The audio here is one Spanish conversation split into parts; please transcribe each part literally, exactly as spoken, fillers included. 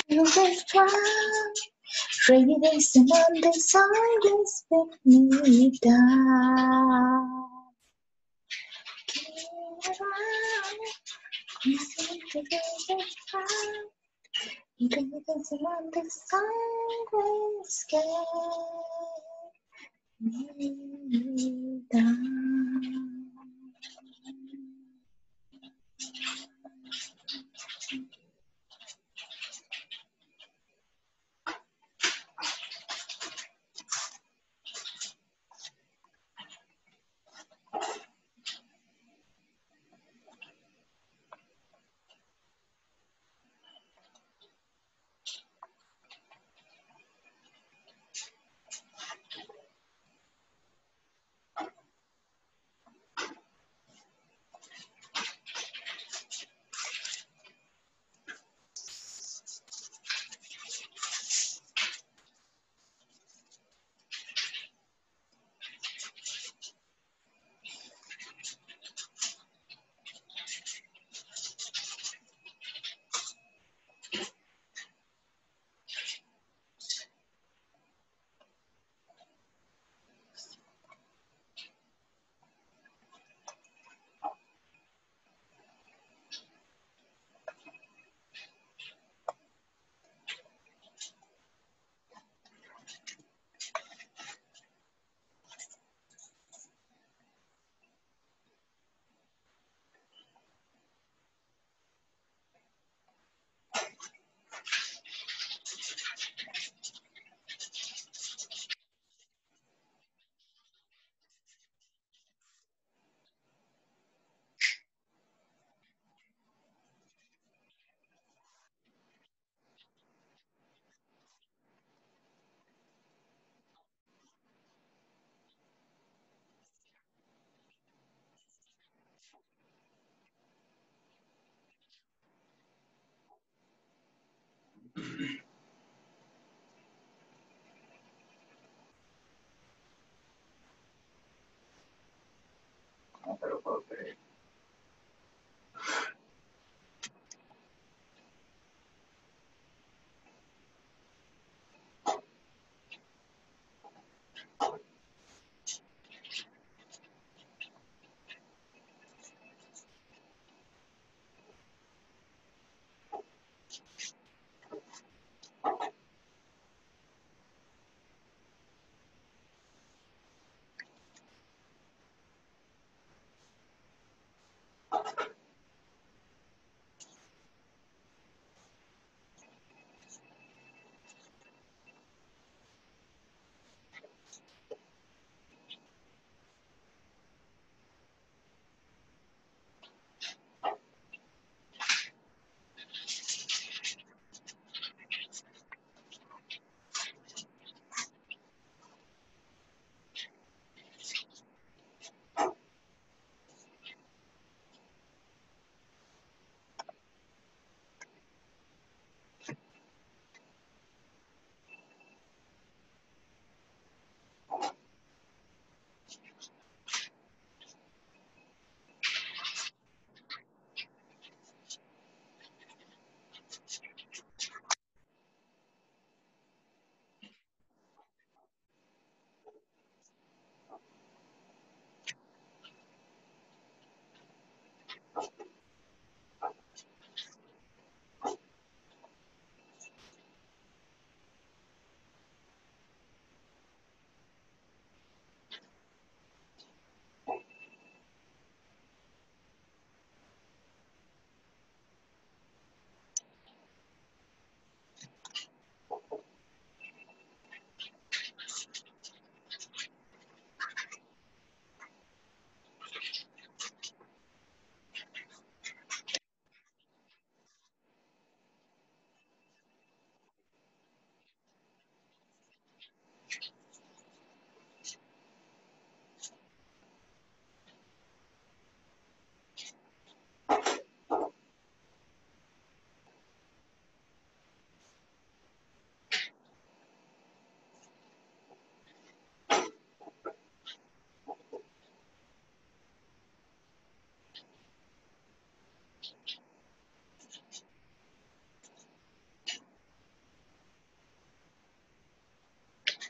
Always try. Rainy days and Mondays always let me down. Keep around. You seem to be just fine. Rainy days and Mondays always get me down.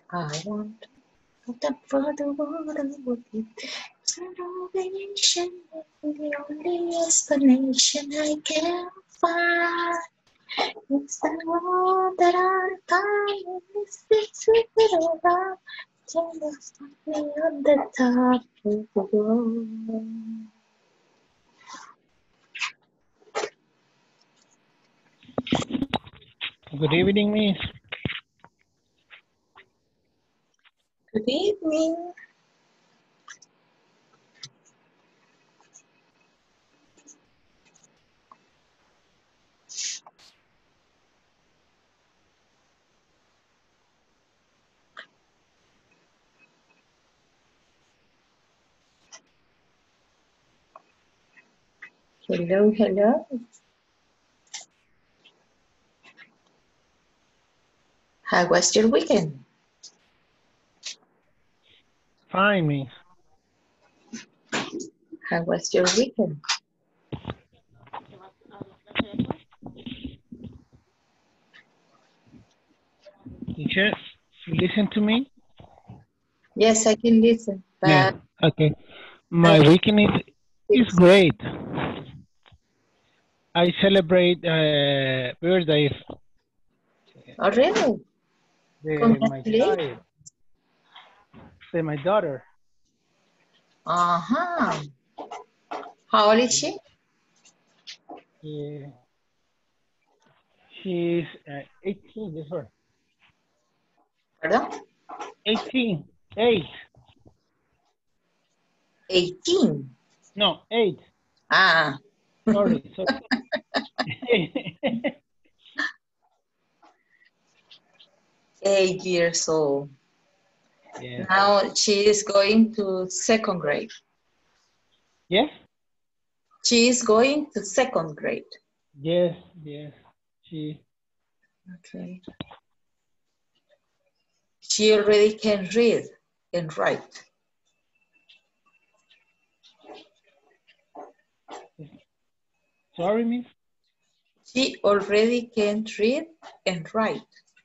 I want to step for the water with you. It's an ovation, the only explanation I can find. It's the one that I find in this big little rock. Just me on the top of the world. Good evening, Miss. Good evening. Hello, hello. How was your weekend? Fine, Miss. How was your weekend? Teacher, you listen to me? Yes, I can listen, Yeah. but Okay. My but weekend is is it's great. I celebrate uh, birthday oh really? the my Congratulations. child, the my daughter. Uh-huh. How old is she? Yeah. She's uh, eighteen. This her. Pardon? eighteen. Eight. eighteen. No, eight. Ah, Sorry. Sorry. eight years old. Yes. Now she is going to second grade. Yes. She is going to second grade. Yes. Yes. She. Okay. She already can read and write. Sorry, Miss. She already can read and write.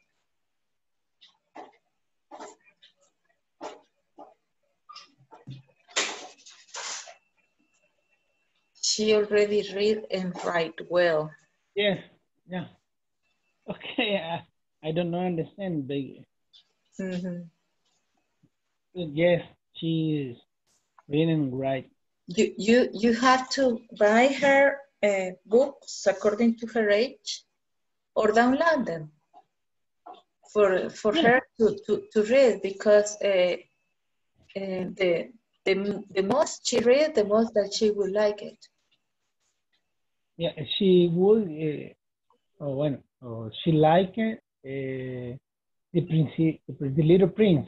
She already read and write well. Yes. Yeah. Okay. I, I don't know understand, but Mhm. yes, she is reading right. You, you, you have to buy her uh, books according to her age or download them for, for Yeah. her to, to, to read because uh, uh, the, the, the most she read, the most that she will like it. Yeah. She would. Uh, oh, bueno. Oh, she like it. Uh, the prince, the, the little prince.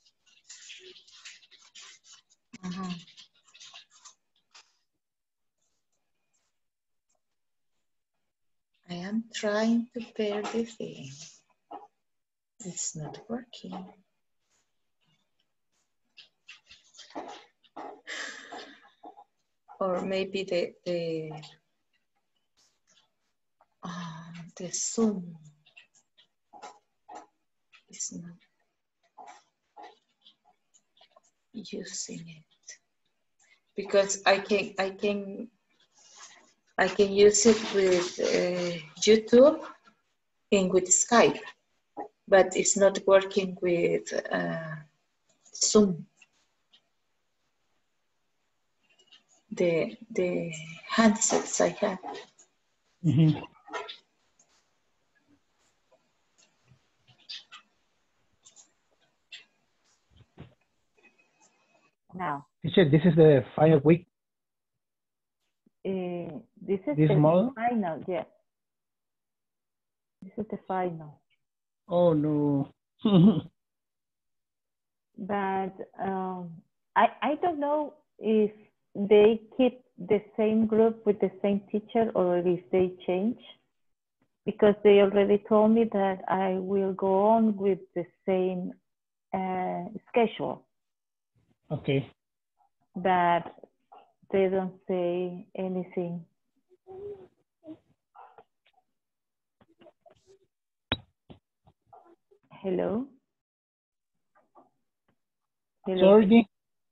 Uh-huh. I am trying to pair the thing. It's not working. Or maybe the the oh, the Zoom is not using it because I can I can I can use it with uh, YouTube and with Skype, but it's not working with uh, Zoom. The the handsets I have. Mm-hmm. Now, Teacher, this is the final week. uh, this is This the model. final, yes. This is the final. Oh no. But um, I, I don't know if they keep the same group with the same teacher or if they change. Because they already told me that I will go on with the same uh, schedule. Okay. But they don't say anything. Hello? Hello. Sorry.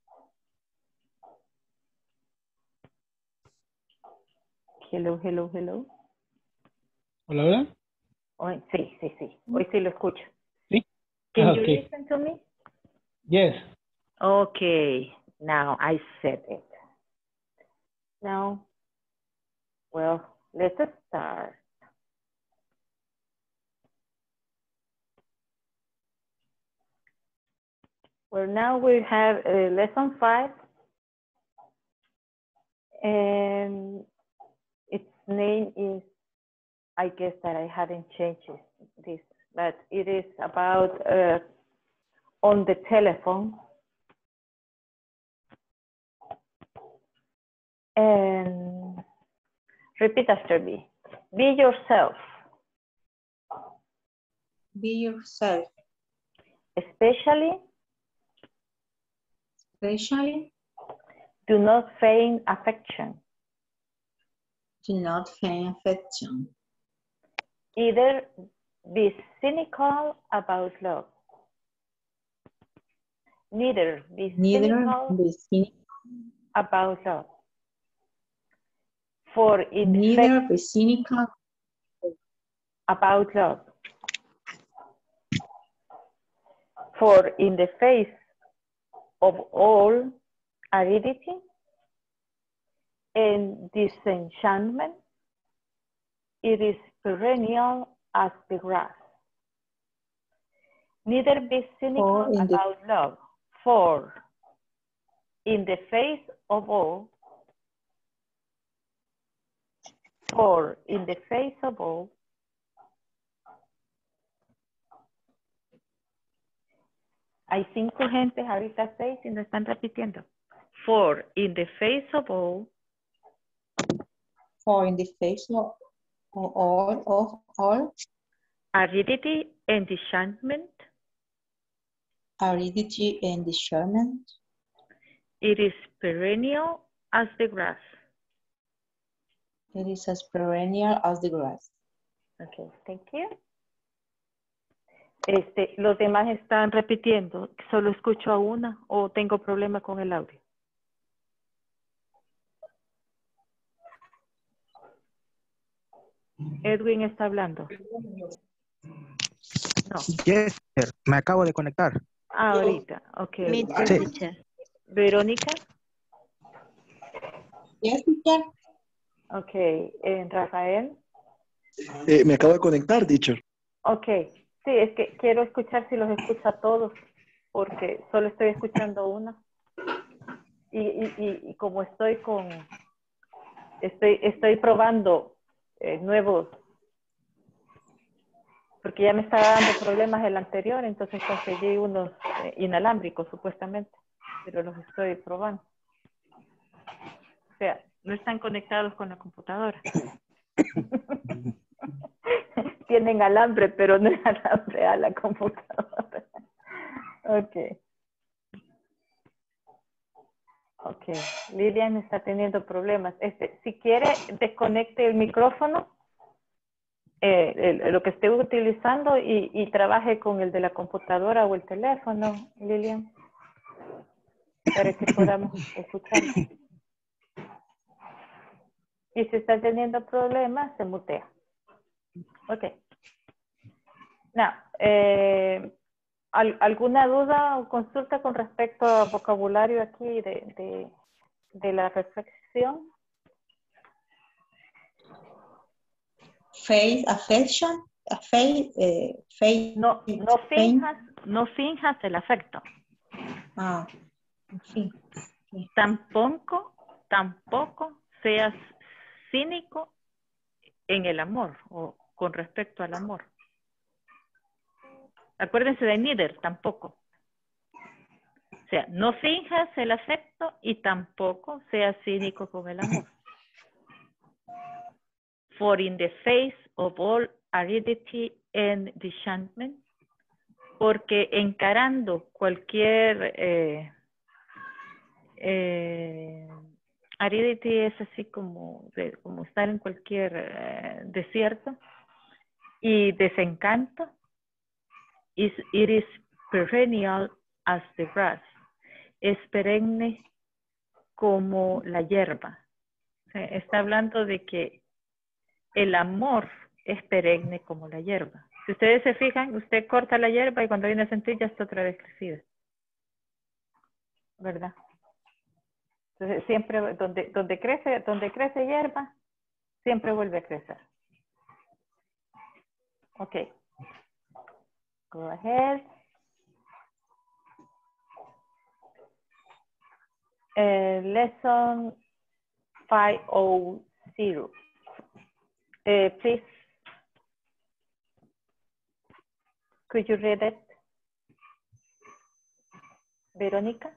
Hello, hello, hello. Hola, hola. Oh, sí, sí, sí. Hoy sí lo escucho. Sí. Can Ah, you okay. listen to me? Yes. Okay. Now I said it. Now, well, let's start. Well, now we have uh, lesson five. And its name is, I guess that I haven't changed this, but it is about uh, on the telephone. And repeat after me. Be yourself. Be yourself. Especially, Especially, do not feign affection. do not feign affection. Either be cynical about love. Neither be Neither cynical be cynical. about love. For in Neither fact, be cynical. about love. For in the face of all aridity and disenchantment, it is perennial as the grass. Neither be cynical For in the- about love, for in the face of all, for in the face of all, hay cinco gentes, ahorita seis, y no están repitiendo. For in the face of all, For in the face of of all of all aridity and disenchantment, aridity and discernment, it is perennial as the grass. it is as perennial as the grass. Okay, thank you. Este, los demás están repitiendo. Solo escucho a una o tengo problema con el audio. Edwin está hablando. No. Yes, sir. Me acabo de conectar. Ah, ahorita. Ok. Me too, Sí. teacher. Verónica. Yes, teacher. Ok. Eh, Rafael. Eh, me acabo de conectar, teacher. Ok. Sí, es que quiero escuchar si los escucha a todos, porque solo estoy escuchando una. Y, y, y, y como estoy con, estoy, estoy probando eh, nuevos, porque ya me estaba dando problemas el anterior, entonces conseguí unos eh, inalámbricos supuestamente, pero los estoy probando. O sea, no están conectados con la computadora. Tienen alambre, pero no es alambre a la computadora. Ok. Ok. Lilian está teniendo problemas. Este, si quiere, desconecte el micrófono, eh, el, lo que esté utilizando y, y trabaje con el de la computadora o el teléfono, Lilian, para que podamos escuchar. Y si está teniendo problemas, se mutea. Ok. Now, eh, ¿al, ¿alguna duda o consulta con respecto al vocabulario aquí de, de, de la reflexión? Faith, affection, faith, eh, faith. No, no finjas, no finjas el afecto. Ah, en fin. Tampoco, tampoco seas cínico en el amor o con respecto al amor. Acuérdense de neither, tampoco. O sea, no finjas el afecto y tampoco seas cínico con el amor. For in the face of all aridity and disenchantment, porque encarando cualquier eh, eh, aridity es así como, de, como estar en cualquier eh, desierto, y desencanto, is, it is perennial as the grass. es perenne como la hierba. O sea, está hablando de que el amor es perenne como la hierba. Si ustedes se fijan, usted corta la hierba y cuando viene a sentir ya está otra vez crecida. ¿Verdad? Entonces siempre donde, donde crece, donde crece hierba, siempre vuelve a crecer. Ok. Go ahead. Uh, lesson five oh zero. Uh, please, could you read it? Veronica?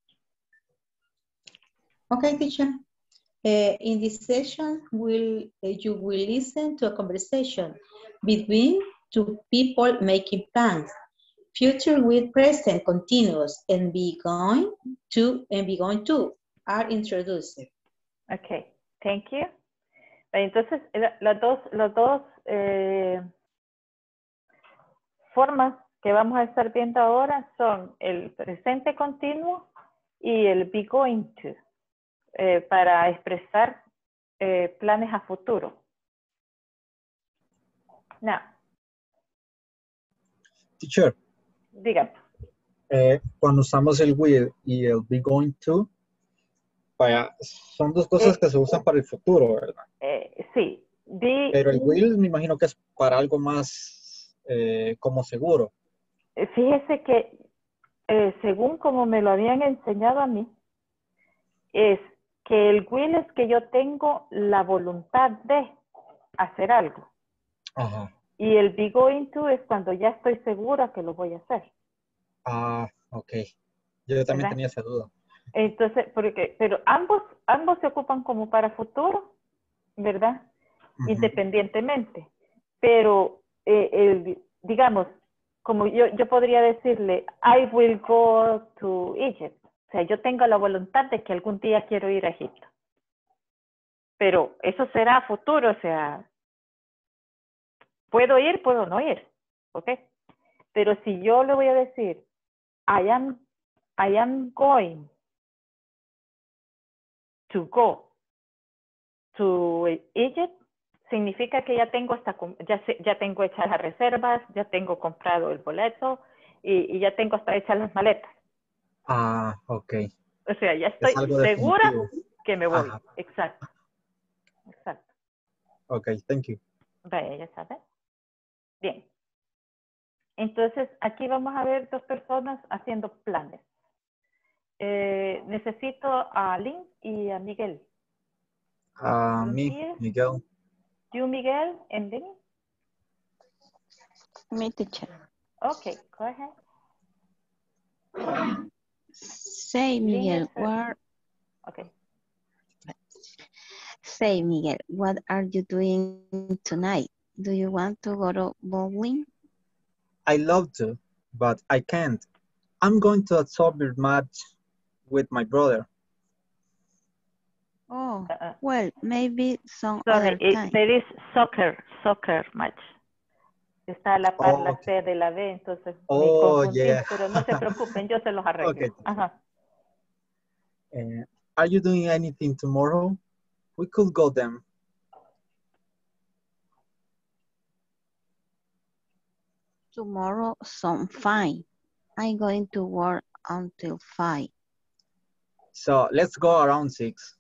Okay, teacher. Uh, in this session, will uh, you will listen to a conversation between two people making plans. Future with present continuous and be going to and be going to are introduced. Okay, thank you. Entonces, las dos, las dos eh, formas que vamos a estar viendo ahora son el presente continuo y el be going to, eh, para expresar eh, planes a futuro. Now, Teacher, dígame. eh, cuando usamos el will y el be going to, vaya, son dos cosas Eh, que se usan para el futuro, ¿verdad? Eh, sí, be, Pero el will me imagino que es para algo más eh, como seguro. fíjese que eh, según como me lo habían enseñado a mí, es que el will es que yo tengo la voluntad de hacer algo. Ajá. Y el be going to es cuando ya estoy segura que lo voy a hacer. Ah, ok. Yo también ¿Verdad? tenía esa duda. Entonces, porque, pero ambos, ambos se ocupan como para futuro, ¿verdad? Ujú. Independientemente. Pero, eh, el, digamos, como yo, yo podría decirle, I will go to Egypt. O sea, yo tengo la voluntad de que algún día quiero ir a Egipto. Pero eso será a futuro, o sea, puedo ir, puedo no ir, ¿ok? Pero si yo le voy a decir, I am, I am going to go to Egypt, significa que ya tengo hasta, ya, ya tengo hechas las reservas, ya tengo comprado el boleto y, y ya tengo hasta hechas las maletas. Ah, ok. O sea, ya Es estoy algo segura definitivo. que me voy. Ajá. Exacto. Exacto. Ok, thank you. Vaya, ya sabes. Bien. Entonces, aquí vamos a ver dos personas haciendo planes. Eh, necesito a Lynn y a Miguel. A mí, Here, Miguel. you, Miguel, and Lynn. Me, teacher. Okay, go ahead. Say, Lynn Miguel, is first. what? Okay. Say, Miguel, what are you doing tonight? Do you want to go to bowling? I love to, but I can't. I'm going to a soccer match with my brother. Oh, Uh, well, maybe some sorry, other it, time. there is soccer, soccer match. Está a la par Oh, la okay. C de la B, entonces me Oh, confundí, yeah. pero no se preocupen, yo se los arreglo. Okay. Ajá. Uh, are you doing anything tomorrow? We could go then. Tomorrow, some fine. I'm going to work until five. So let's go around six.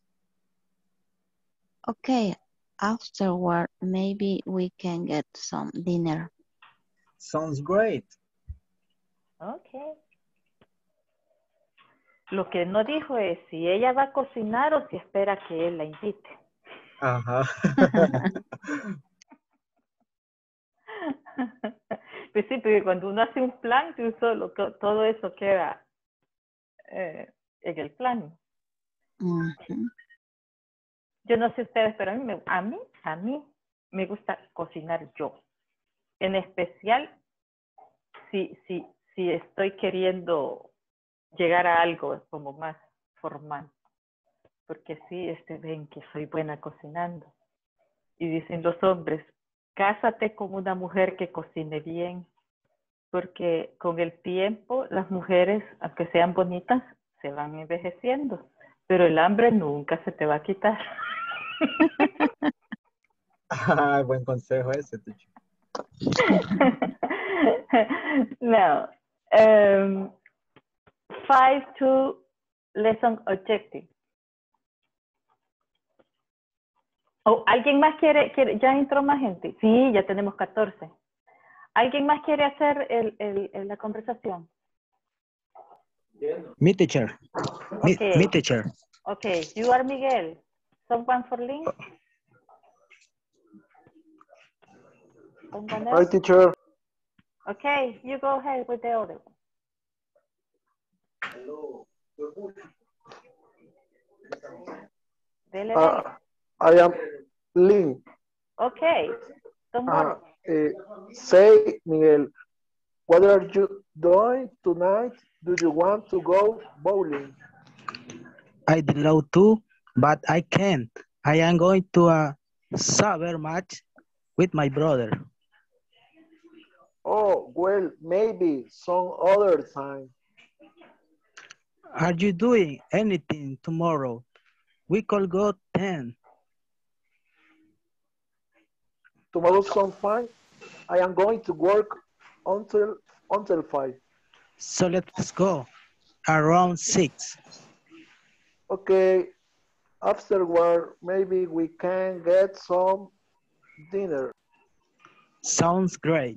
Okay, afterward, maybe we can get some dinner. Sounds great. Okay. Lo que no dijo es si ella va a cocinar o si espera que él la invite. Ajá. Pues sí, porque cuando uno hace un plan, solo, todo eso queda eh, en el plan. Mm-hmm. Yo no sé ustedes, pero a mí, me, a mí, a mí me gusta cocinar yo. En especial si, si, si estoy queriendo llegar a algo como más formal. Porque sí, este, ven que soy buena cocinando. Y dicen los hombres, cásate con una mujer que cocine bien. Porque con el tiempo las mujeres, aunque sean bonitas, se van envejeciendo, pero el hambre nunca se te va a quitar. Ah, buen consejo ese, teacher. Now, um, five to lesson objective. Oh, ¿alguien más quiere, quiere, ya entró más gente? Sí, ya tenemos catorce. ¿Alguien más quiere hacer el, el, el- la conversación? Me, teacher. Me, Okay. me, teacher. Okay, you are Miguel. Someone for Lynn? Someone Hi, else? teacher. Okay, you go ahead with the other one. Dele, Uh, dele. I am Lynn. Okay, don't worry. Uh, eh, say, Miguel, what are you doing tonight? Do you want to go bowling? I'd love to, but I can't. I am going to a soccer match with my brother. Oh, well, maybe some other time. Are you doing anything tomorrow? We could go ten. Tomorrow's some fine. I am going to work until until five. So let's go around six. Okay. Afterward, maybe we can get some dinner. Sounds great.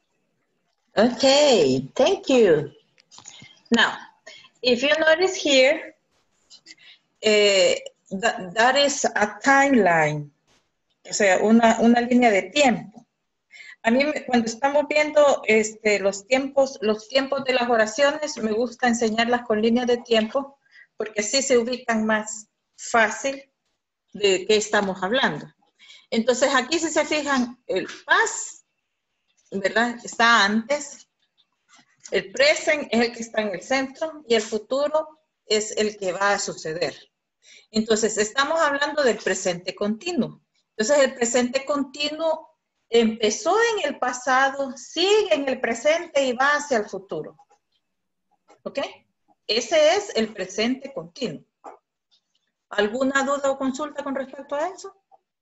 Okay, thank you. Now, if you notice here, eh, that, that is a timeline, o sea, una, una línea de tiempo. A mí, me- cuando estamos viendo este, los tiempos, los tiempos de las oraciones, me gusta enseñarlas con líneas de tiempo, porque así se ubican más fácil de qué estamos hablando. Entonces, aquí si se fijan, el past, ¿verdad? Está antes, el present es el que está en el centro y el futuro es el que va a suceder. Entonces, estamos hablando del presente continuo. Entonces, el presente continuo empezó en el pasado, sigue en el presente y va hacia el futuro. ¿Ok? Ese es el presente continuo. ¿Alguna duda o consulta con respecto a eso?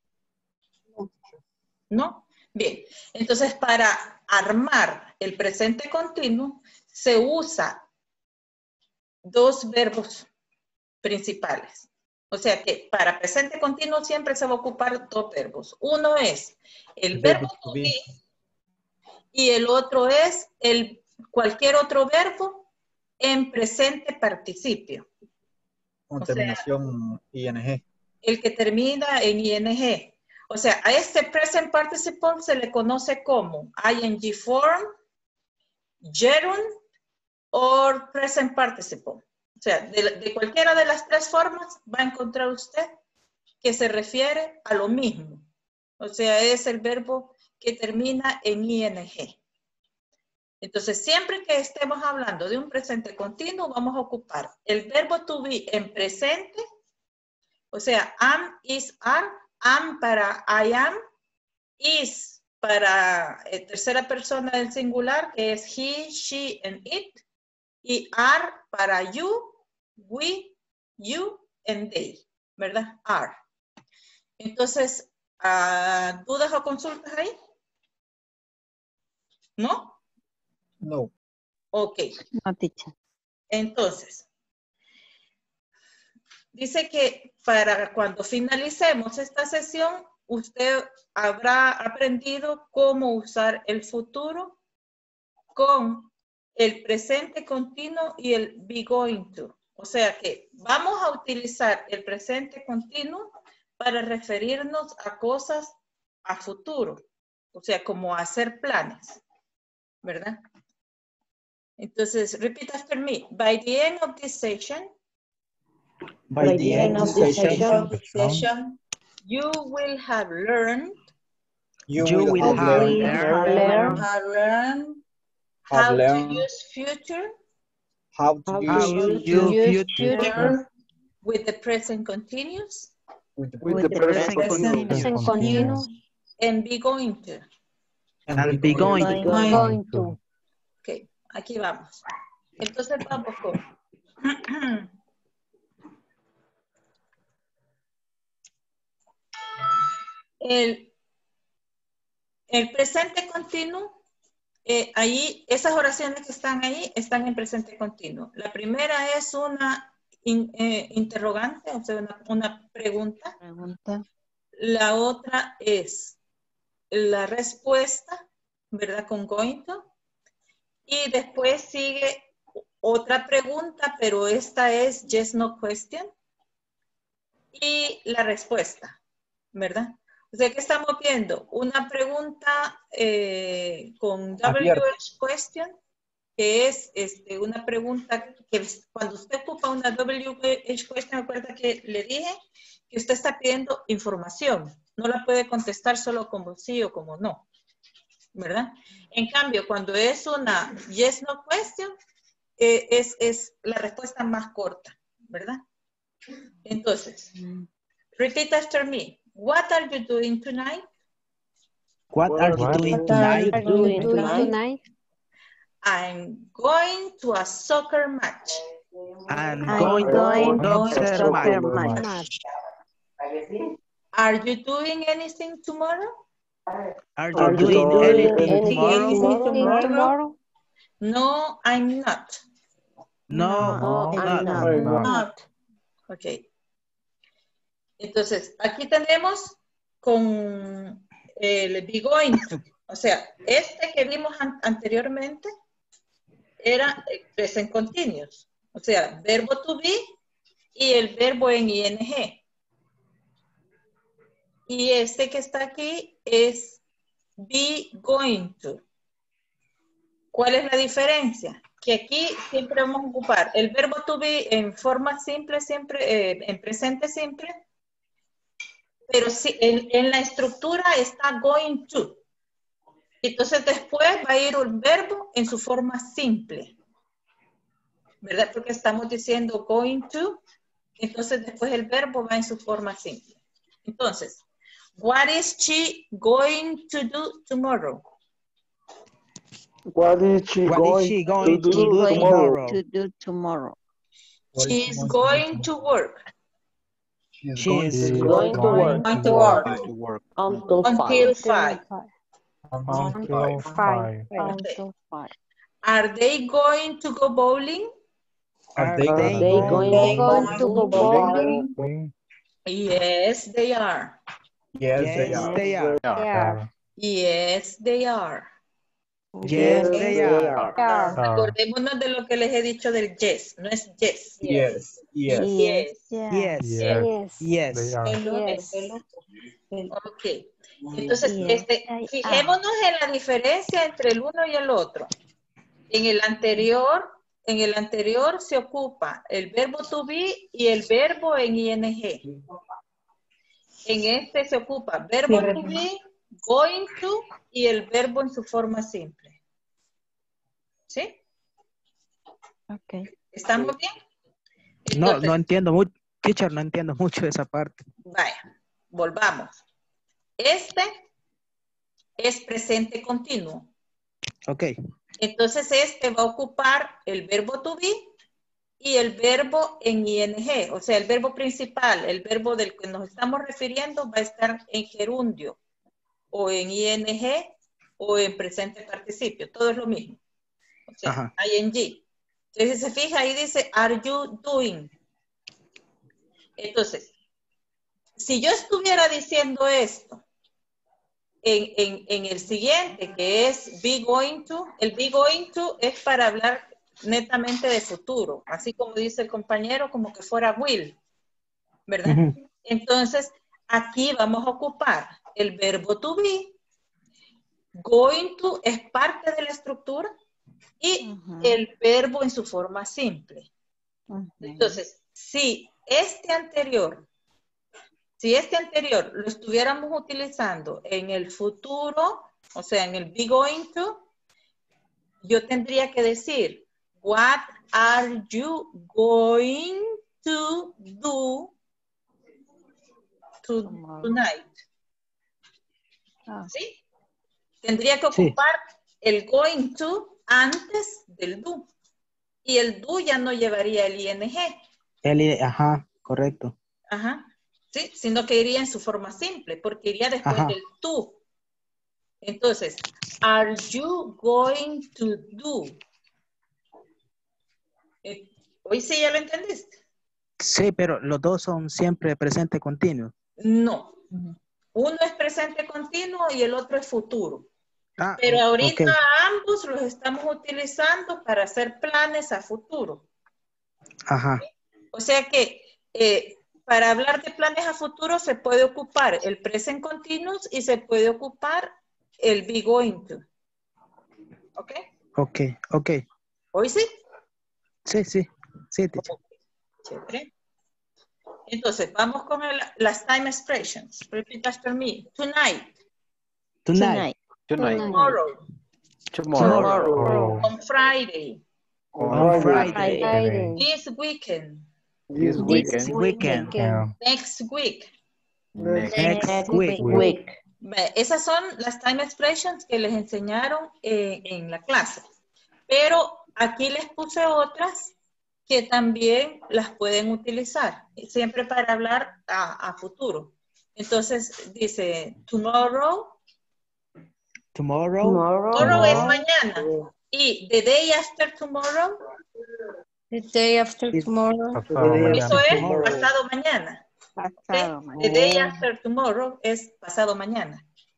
¿No? Bien. Entonces, para armar el presente continuo, se usa dos verbos principales. O sea que para presente continuo siempre se va a ocupar dos verbos. Uno es el verbo to be y el otro es el, cualquier otro verbo en presente participio. Con O sea, terminación ing. el que termina en ing. O sea, a este present participle se le conoce como ing form, gerund o present participle. O sea, de, de cualquiera de las tres formas va a encontrar usted que se refiere a lo mismo. O sea, es el verbo que termina en ing. Entonces, siempre que estemos hablando de un presente continuo, vamos a ocupar el verbo to be en presente, o sea, am, is, are, am para I am, is para eh, tercera persona del singular, que es he, she, and it, y are para you, we, you, and they, ¿verdad? Are. Entonces, uh, ¿dudas o consultas ahí? ¿No? No. Ok. No, teacher. Entonces, dice que para cuando finalicemos esta sesión, usted habrá aprendido cómo usar el futuro con el presente continuo y el be going to. O sea que vamos a utilizar el presente continuo para referirnos a cosas a futuro. O sea, como hacer planes, ¿verdad? Entonces, repeat after me. By the end of this session, By, By the end of this session, session, you will have learned, You, you will, will have have learned learned learned have learned Have how to learned. use future how to how to how use to use use future future with the present continuous with the With, with the the present present continuous. present continuous continuous and be going to. and be going going, to. going to. Ok, aquí vamos. Entonces vamos con El, el presente continuo, eh, ahí, esas oraciones que están ahí están en presente continuo. La primera es una in, eh, interrogante, o sea, una, una pregunta. Pregunta. La otra es la respuesta, ¿verdad? Con going to. Y después sigue otra pregunta, pero esta es yes, no question. Y la respuesta, ¿verdad? O sea que estamos viendo una pregunta eh, con W H question, que es este, una pregunta que cuando usted ocupa una W H question, recuerda que le dije que usted está pidiendo información. No la puede contestar solo como sí o como no, ¿verdad? En cambio, cuando es una yes, no question, eh, es, es la respuesta más corta, ¿verdad? Entonces, repeat after me. What are you doing tonight? What are you What doing are tonight? Are you doing tonight? I'm going to a soccer match. I'm I'm going going to to soccer soccer match. match. Are you doing anything tomorrow? Are Are you you doing doing anything anything tomorrow? Anything tomorrow? tomorrow? No, I'm not. No, No, I'm I'm not. not. I'm not. Not. Ok. Entonces, aquí tenemos con el be going to. O sea, este que vimos an anteriormente era el present continuous. O sea, verbo to be y el verbo en ing. Y este que está aquí es be going to. ¿Cuál es la diferencia? Que aquí siempre vamos a ocupar el verbo to be en forma simple, siempre, eh, en presente simple, pero sí, en, en la estructura está going to. Entonces después va a ir un verbo en su forma simple, ¿verdad? Porque estamos diciendo going to, entonces después el verbo va en su forma simple. Entonces, what is she going to do tomorrow? What is she What going is she to going do to do Going tomorrow? to do tomorrow. She is going to work She is She's Going to work going to work to work until until five. five. until Five. Until five. Are they going to go bowling? Are they Are they going They to go going to go bowling? bowling? Yes, they are. Yes, Yes, they are. they are. Yeah. Yes, they are. Yes, Yes, they they are. are. Yeah. Acordémonos de lo que les he dicho del yes, no es yes. Yes, yes. Yes. Yeah. Yes, Yes. yes. Yes. Ok. Entonces, Yes, este, they fijémonos en la diferencia entre el uno y el otro. En el anterior, en el anterior se ocupa el verbo to be y el verbo en ing. En este se ocupa verbo to be, going to y el verbo en su forma simple. ¿Sí? Okay. ¿Estamos bien? No, Entonces, no entiendo mucho. Teacher, no entiendo mucho de esa parte. vaya, volvamos. Este es presente continuo. Ok. Entonces, este va a ocupar el verbo to be y el verbo en ing. O sea, el verbo principal, el verbo del que nos estamos refiriendo va a estar en gerundio o en ing o en presente participio. Todo es lo mismo. O sea, Ajá. ing. Entonces, se fija, ahí dice, are you doing? Entonces, si yo estuviera diciendo esto en, en, en el siguiente, que es be going to, el be going to es para hablar netamente de futuro, así como dice el compañero, como que fuera will, ¿verdad? Uh-huh. Entonces, aquí vamos a ocupar el verbo to be, going to es parte de la estructura y uh-huh. el verbo en su forma simple. Uh-huh. Entonces, si este anterior, si este anterior lo estuviéramos utilizando en el futuro, o sea, en el be going to, yo tendría que decir, what are you going to do to, tonight? ¿Sí? Tendría que ocupar sí. el going to antes del do. y el do ya no llevaría el ing. El, ajá, correcto. Ajá. Sí, sino que iría en su forma simple, porque iría después Ajá. del to. Entonces, are you going to do? Eh, Hoy sí ya lo entendiste. Sí, pero los dos son siempre presente continuo. No. Uno es presente continuo y el otro es futuro. Ah, Pero ahorita ok. ambos los estamos utilizando para hacer planes a futuro. Ajá. O sea que eh, para hablar de planes a futuro se puede ocupar el present continuous y se puede ocupar el be going to. ¿Ok? Ok, ok. ¿Hoy sí? Sí, sí. Sí, teacher. Chévere. Entonces, vamos con el, las time expressions. Repeat after me. Tonight. Tonight. Tonight. Tomorrow. Tomorrow. Tomorrow. On Friday. On Friday. Friday. This weekend. This This weekend. Weekend. weekend. Next week. Next. Next Week. week. Week. Ve, esas son las time expressions que les enseñaron eh, en la clase. Pero aquí les puse otras que también las pueden utilizar, siempre para hablar a, a futuro. Entonces dice tomorrow. Tomorrow. Tomorrow. Tomorrow es mañana. Y the day after tomorrow. The day after It- tomorrow. Eso es Tomorrow. pasado mañana. Pasado ¿Sí? mañana. The day after tomorrow es pasado mañana.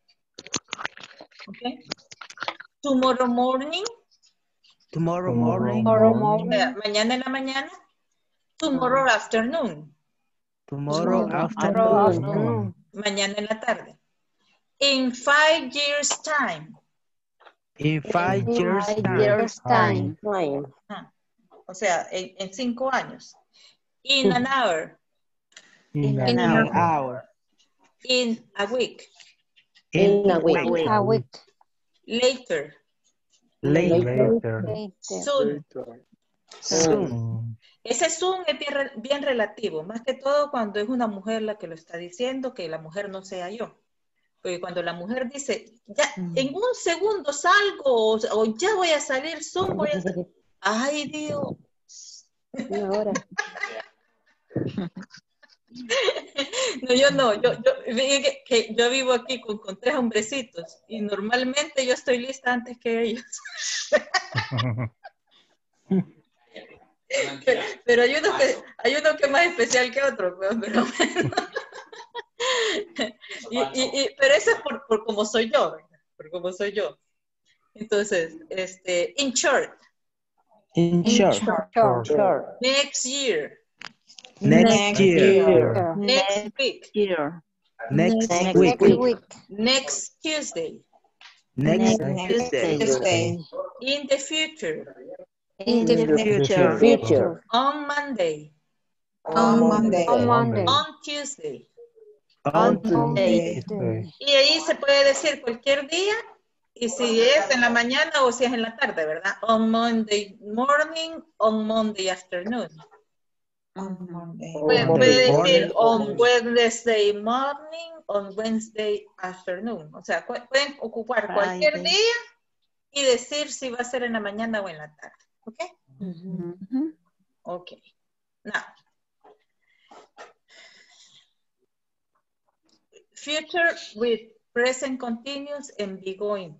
¿Ok? Tomorrow morning. Tomorrow morning. Tomorrow O morning. sea, mañana en la mañana. Tomorrow afternoon. Tomorrow Tomorrow afternoon. afternoon. Mañana en la tarde. In five years time. In five In years five time. years time. Time. Ah, o sea, en, en cinco años. In an hour. In In an an hour. hour. In a week. In In a a week. week. A week. Later. Later. Later. Soon. Soon. Ese soon es bien, re- bien relativo, más que todo cuando es una mujer la que lo está diciendo, que la mujer no sea yo. Porque cuando la mujer dice, ya, en un segundo salgo, o, o ya voy a salir, soon voy a salir. Ay, Dios. Una hora. No, yo no, yo, yo, fíjate que, que yo vivo aquí con, con tres hombrecitos y normalmente yo estoy lista antes que ellos. pero, pero hay uno que hay uno que es más especial que otro, pero, pero bueno. y, y, y, pero eso es por, por como soy yo, ¿verdad? Por como soy yo. Entonces, este, in short, In In short. short. Short. next year, Next Next year. Year. next week, year. Next Next week. Next week. next Tuesday, Next Next Tuesday. Tuesday. in the future, In the future. Future. on Monday, On Monday. On Monday. on Tuesday. On On Tuesday. Tuesday. Y ahí se puede decir cualquier día, y si es en la mañana o si es en la tarde, ¿verdad? On Monday morning, on Monday afternoon. On Monday. Puede, Monday puede morning. decir on Wednesday morning, on Wednesday afternoon. O sea, cu- pueden ocupar cualquier Friday. día y decir si va a ser en la mañana o en la tarde. ¿Ok? Mhm. Ok. Now, future with present continuous and be going.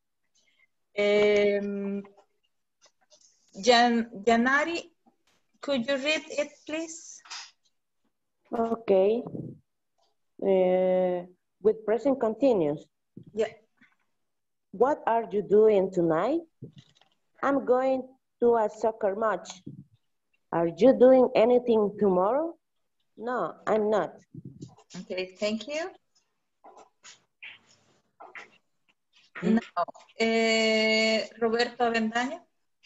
Um, Jan, Janari, could you read it, please? Okay. Uh, with present continuous. Yeah. What are you doing tonight? I'm going to a soccer match. Are you doing anything tomorrow? No, I'm not. Okay, thank you. Now, eh, Roberto Avendaño.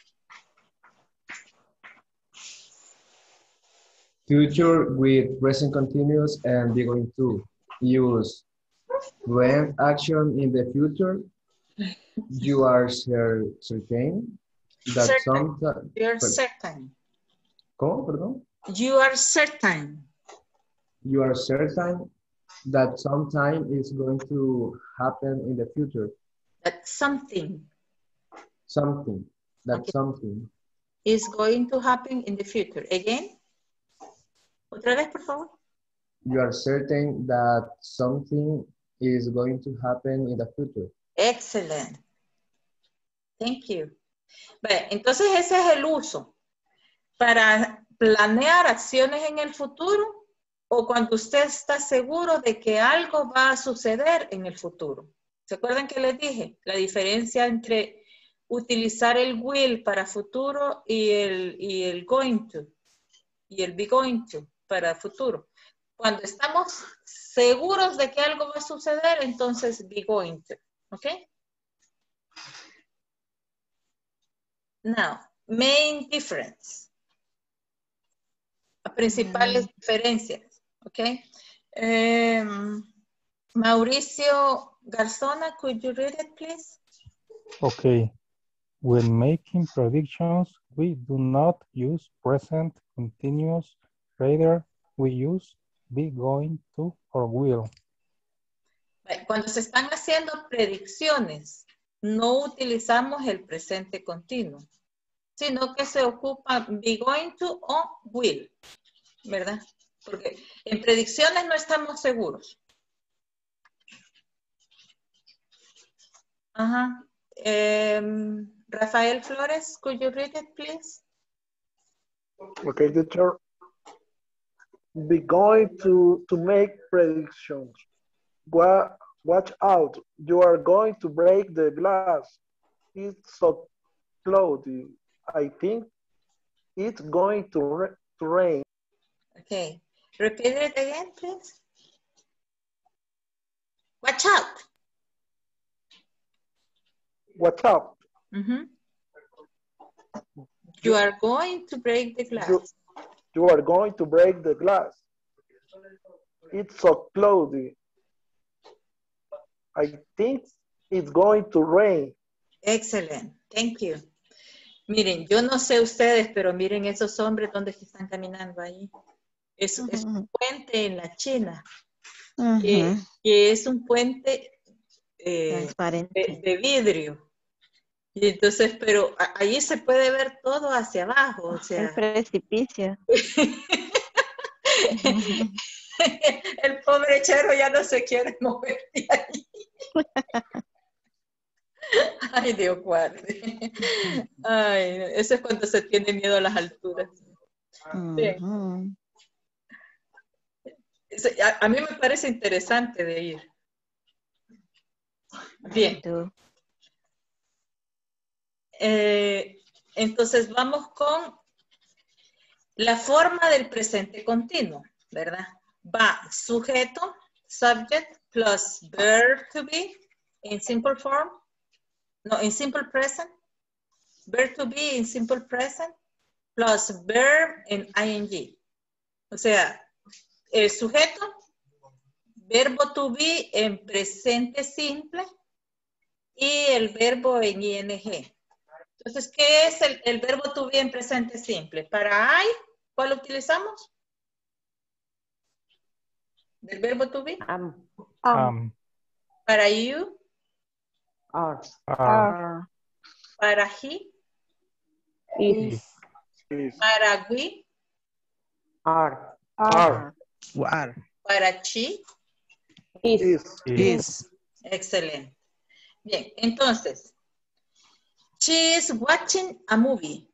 Future with present continuous and be going to use when action in the future. You are cer- certain that Certain. some You're certain. ¿Cómo? Perdón. You are certain. You are certain that sometime is going to happen in the future. That something. Something. That Okay. something. is going to happen in the future. Again. Otra vez, por favor. You are certain that something is going to happen in the future. Excellent. Thank you. Bueno, entonces ese es el uso. Para planear acciones en el futuro o cuando usted está seguro de que algo va a suceder en el futuro. ¿Se acuerdan que les dije? La diferencia entre utilizar el will para futuro y el, y el going to. Y el be going to para futuro. Cuando estamos seguros de que algo va a suceder, entonces be going to. ¿Ok? Now, main difference. Principales mm. diferencias. ¿Ok? Um, Mauricio Garzona, could you read it, please? Okay. When making predictions, we do not use present continuous, rather we use be going to or will. Cuando se están haciendo predicciones, no utilizamos el presente continuo, sino que se ocupa be going to o will, ¿verdad? Porque en predicciones no estamos seguros. Ajá. Um, Rafael Flores, could you read it, please? Okay, teacher. Be going to, to make predictions. Watch out, you are going to break the glass. It's so cloudy. I think it's going to, ra to rain. Okay, repeat it again, please. Watch out. Watch out. Mm-hmm. You are going to break the glass. You, you are going to break the glass. It's so cloudy. I think it's going to rain. Excellent. Thank you. Miren, yo no sé ustedes, pero miren esos hombres donde están caminando ahí. Es, uh-huh. es un puente en la China. Uh-huh. que, que es un puente eh, de, de vidrio. Y entonces, pero allí se puede ver todo hacia abajo, o sea. El precipicio. El pobre Chero ya no se quiere mover de ahí. Ay, Dios guarde. Ay, eso es cuando se tiene miedo a las alturas. Uh-huh. a, a mí me parece interesante de ir. Bien. Eh, entonces vamos con la forma del presente continuo, ¿verdad? Va sujeto, subject, plus verb to be in simple form. No, in simple present. Verb to be in simple present, plus verb in ing. O sea, el sujeto, verbo to be en presente simple y el verbo en ing. Entonces, ¿qué es el, el verbo to be en presente simple? Para I, ¿cuál utilizamos? ¿Del verbo to be? Um, Um, Para you. Are. are, Para he. Is. Is. Para we. Are. Are. Are. Para she. Is. Is. Is. Excelente. Bien, entonces, she is watching a movie.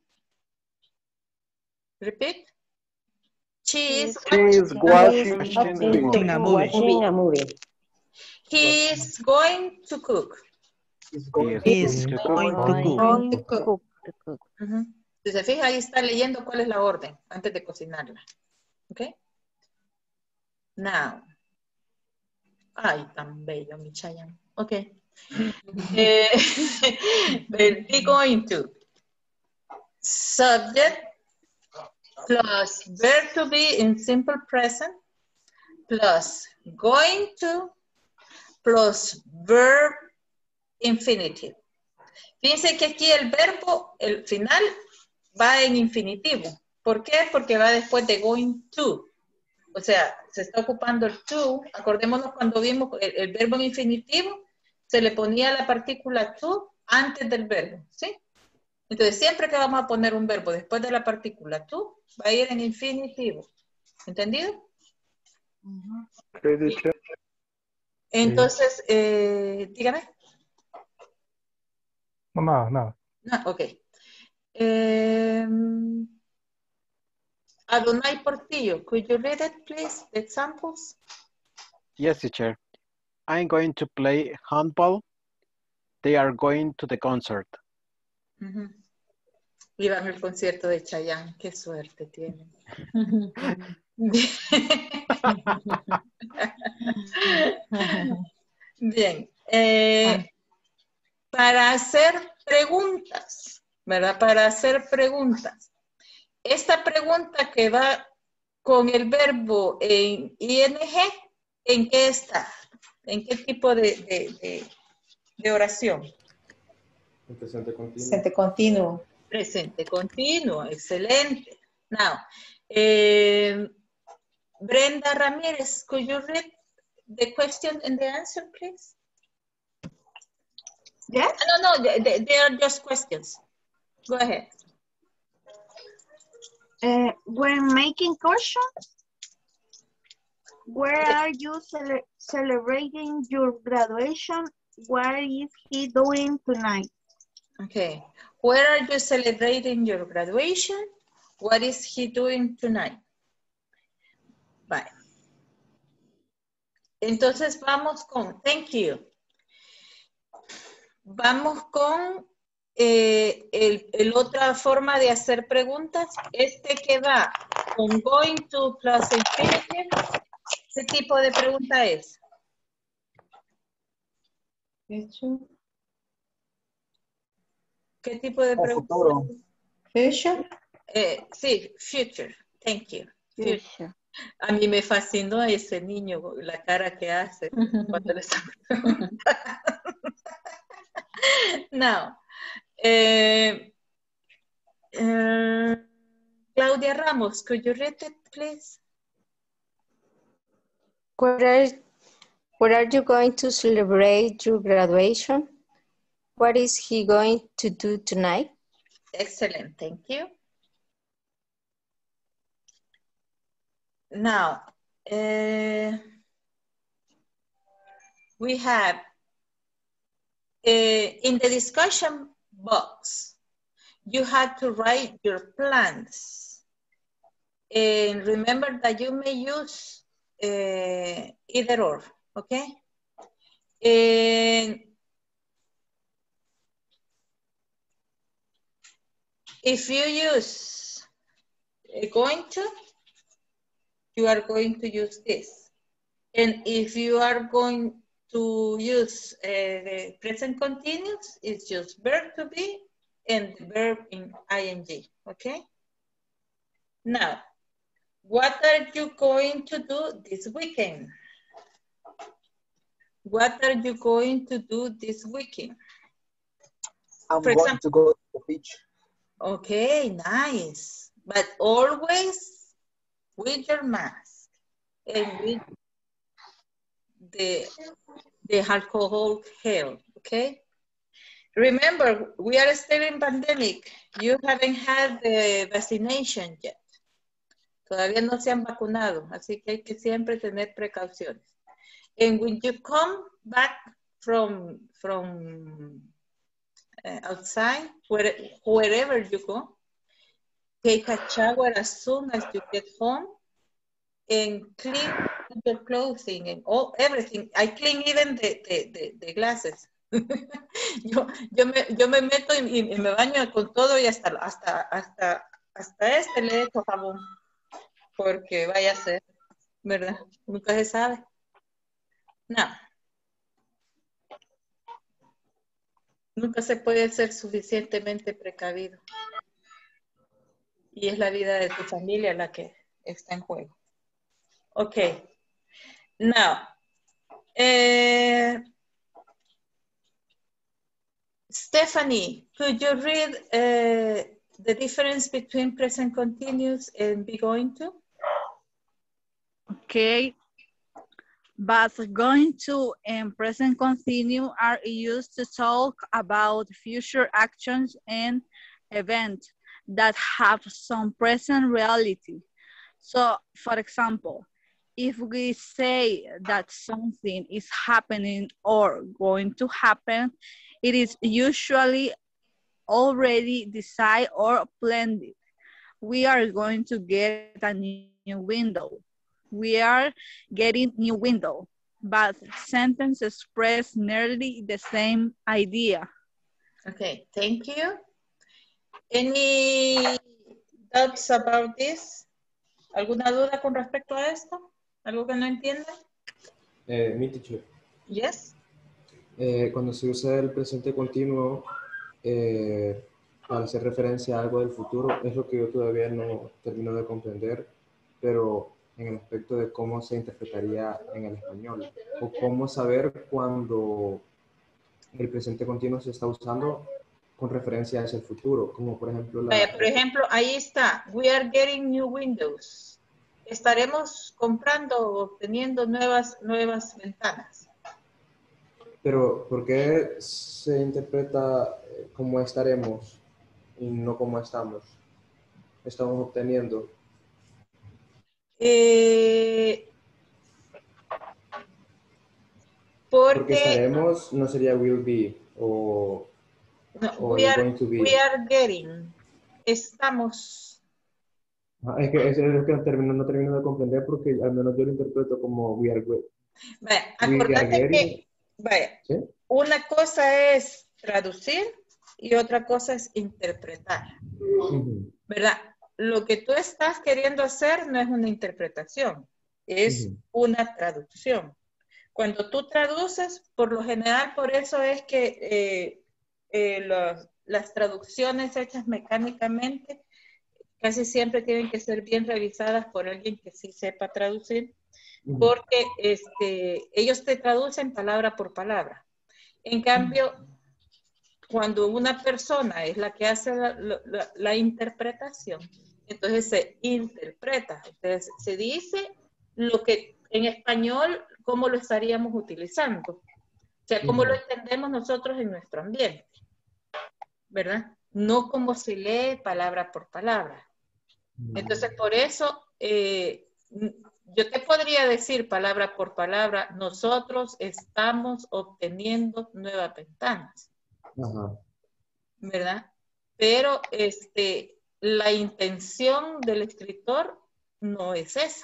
Repeat. She is She is watching, Watching a movie. Watching a movie. He is going to cook. Is going He is to going cook. to cook. Going to cook. Uh-huh. Si se fija, ahí está leyendo cuál es la orden antes de cocinarla. ¿Ok? Now. Ay, tan bello, mi Chayanne. Ok. eh, be going to. Subject plus verb to be in simple present plus going to plus verb infinitive. Fíjense que aquí el verbo, el final, va en infinitivo. ¿Por qué? Porque va después de going to. O sea, se está ocupando el to. Acordémonos cuando vimos el, el verbo en infinitivo, se le ponía la partícula to antes del verbo, ¿sí? Entonces, siempre que vamos a poner un verbo después de la partícula to, va a ir en infinitivo. ¿Entendido? Okay, teacher. Entonces, eh, dígame. No, nada, nada. No, ok. Eh, Adonai Portillo, could you read it, please? The examples. Yes, teacher. I'm going to play handball. They are going to the concert. Uh-huh. Y van al concierto de Chayanne. Qué suerte tienen. Bien. Eh, para hacer preguntas, ¿verdad? Para hacer preguntas. Esta pregunta que va con el verbo en ing, ¿en qué está? ¿En qué tipo de, de, de, de oración? Presente continuo. Presente continuo. Presente continuo, excelente. Now, eh, Brenda Ramirez, could you read the question and the answer, please? Yes? No, no, they, they are just questions. Go ahead. Uh, when making questions, where are you cele celebrating your graduation? What is he doing tonight? Okay. Where are you celebrating your graduation? What is he doing tonight? Bye. Entonces vamos con, thank you. Vamos con eh, el, el otra forma de hacer preguntas. Este que va con going to plus infinitive. ¿Qué tipo de pregunta es? ¿Qué tipo de pregunta? Futuro. Future. Eh, sí, future. Thank you. Future. Future. A mí me fascinó ese niño, la cara que hace cuando le están preguntando. Now, eh, eh, Claudia Ramos, could you read it, please? Where are, where are you going to celebrate your graduation? What is he going to do tonight? Excellent, thank you. Now, uh, we have uh, in the discussion box, you had to write your plans. And remember that you may use uh, either or, okay? And if you use uh, going to, you are going to use this. And if you are going to use uh, the present continuous, it's just verb to be and the verb in ing, okay? Now, what are you going to do this weekend? What are you going to do this weekend? I'm For going example, to go to the beach. Okay, nice. But always with your mask and with the, the alcohol gel, okay? Remember, we are still in pandemic. You haven't had the vaccination yet. Todavía no se han vacunado, así que hay que siempre tener precauciones. And when you come back from, from uh, outside, where, wherever you go, take a shower as soon as you get home and clean your clothing and all, everything. I clean even the, the, the, the glasses. yo, yo, me, yo me meto y, y me baño con todo y hasta, hasta, hasta, hasta este le echo jabón. Porque vaya a ser, ¿verdad? Nunca se sabe. No. Nunca se puede ser suficientemente precavido. Y es la vida de tu familia la que está en juego. Ok. Now, eh, Stephanie, could you read uh, the difference between present continuous and be going to? Okay. But going to and present continuous are used to talk about future actions and events that have some present reality. So, for example, if we say that something is happening or going to happen, it is usually already decided or planned. We are going to get a new window. We are getting new window, but sentence express nearly the same idea. Okay, thank you. Any doubts about this? ¿Alguna duda con respecto a esto? ¿Algo que no entiendan? Eh, mi teacher. Yes. Eh, cuando se usa el presente continuo eh, para hacer referencia a algo del futuro, es lo que yo todavía no termino de comprender, pero en el aspecto de cómo se interpretaría en el español, o cómo saber cuando el presente continuo se está usando con referencia hacia el futuro, como por ejemplo la... Vaya, por ejemplo, ahí está, we are getting new windows. Estaremos comprando o obteniendo nuevas, nuevas ventanas. Pero, ¿por qué se interpreta como estaremos y no como estamos? Estamos obteniendo. Eh, porque, porque estaremos no sería will be o, no, o we, are, going to be. we are getting. Estamos. Ah, es que eso es lo que no termino, no termino de comprender porque al menos yo lo interpreto como we are, vaya, we acordate are getting. que vaya, ¿sí? Una cosa es traducir y otra cosa es interpretar. Uh-huh. ¿Verdad? Lo que tú estás queriendo hacer no es una interpretación, es uh-huh. una traducción. Cuando tú traduces, por lo general, por eso es que eh, eh, los, las traducciones hechas mecánicamente casi siempre tienen que ser bien revisadas por alguien que sí sepa traducir, uh-huh. porque este, ellos te traducen palabra por palabra. En cambio, uh-huh. cuando una persona es la que hace la, la, la interpretación, entonces se interpreta, entonces se dice lo que en español, cómo lo estaríamos utilizando, o sea, cómo uh-huh. lo entendemos nosotros en nuestro ambiente, ¿verdad? No como se lee palabra por palabra. Uh-huh. Entonces, por eso, eh, yo te podría decir palabra por palabra, nosotros estamos obteniendo nuevas ventanas, uh-huh. ¿verdad? Pero, este, la intención del escritor no es esa,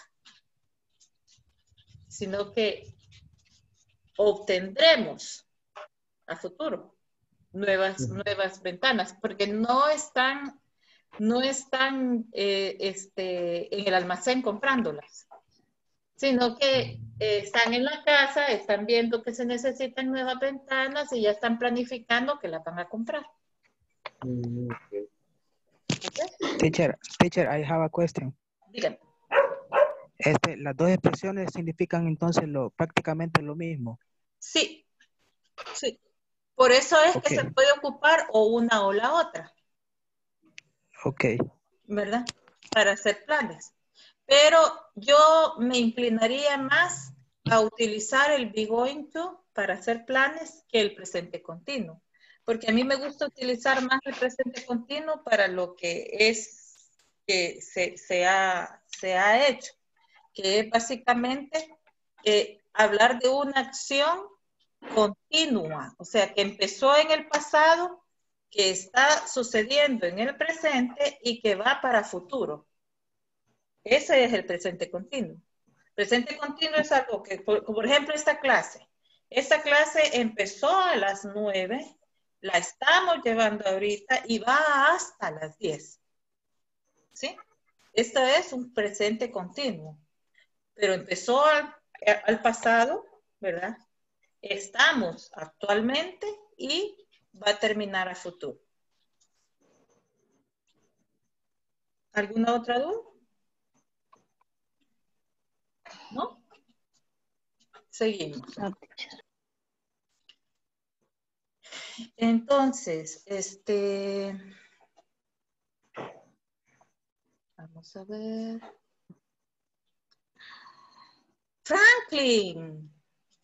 sino que obtendremos a futuro nuevas, uh-huh. nuevas ventanas, porque no están, no están eh, este, en el almacén comprándolas, sino que eh, están en la casa, están viendo que se necesitan nuevas ventanas y ya están planificando que las van a comprar. Uh-huh. Okay. Okay. Teacher, teacher, I have a question. Dígame. Este, las dos expresiones significan entonces lo, prácticamente lo mismo. Sí, sí. Por eso es okay. que se puede ocupar o una o la otra. Ok. ¿Verdad? Para hacer planes. Pero yo me inclinaría más a utilizar el be going to para hacer planes que el presente continuo. Porque a mí me gusta utilizar más el presente continuo para lo que es que se, se, ha, se ha hecho. Que es básicamente eh, hablar de una acción continua, o sea, que empezó en el pasado, que está sucediendo en el presente y que va para futuro. Ese es el presente continuo. Presente continuo es algo que, por, por ejemplo, esta clase. Esta clase empezó a las nueve, la estamos llevando ahorita y va hasta las diez. ¿Sí? Esto es un presente continuo. Pero empezó al, al pasado, ¿verdad? Estamos actualmente y va a terminar a futuro. ¿Alguna otra duda? ¿No? Seguimos. Entonces, este... vamos a ver... Franklin,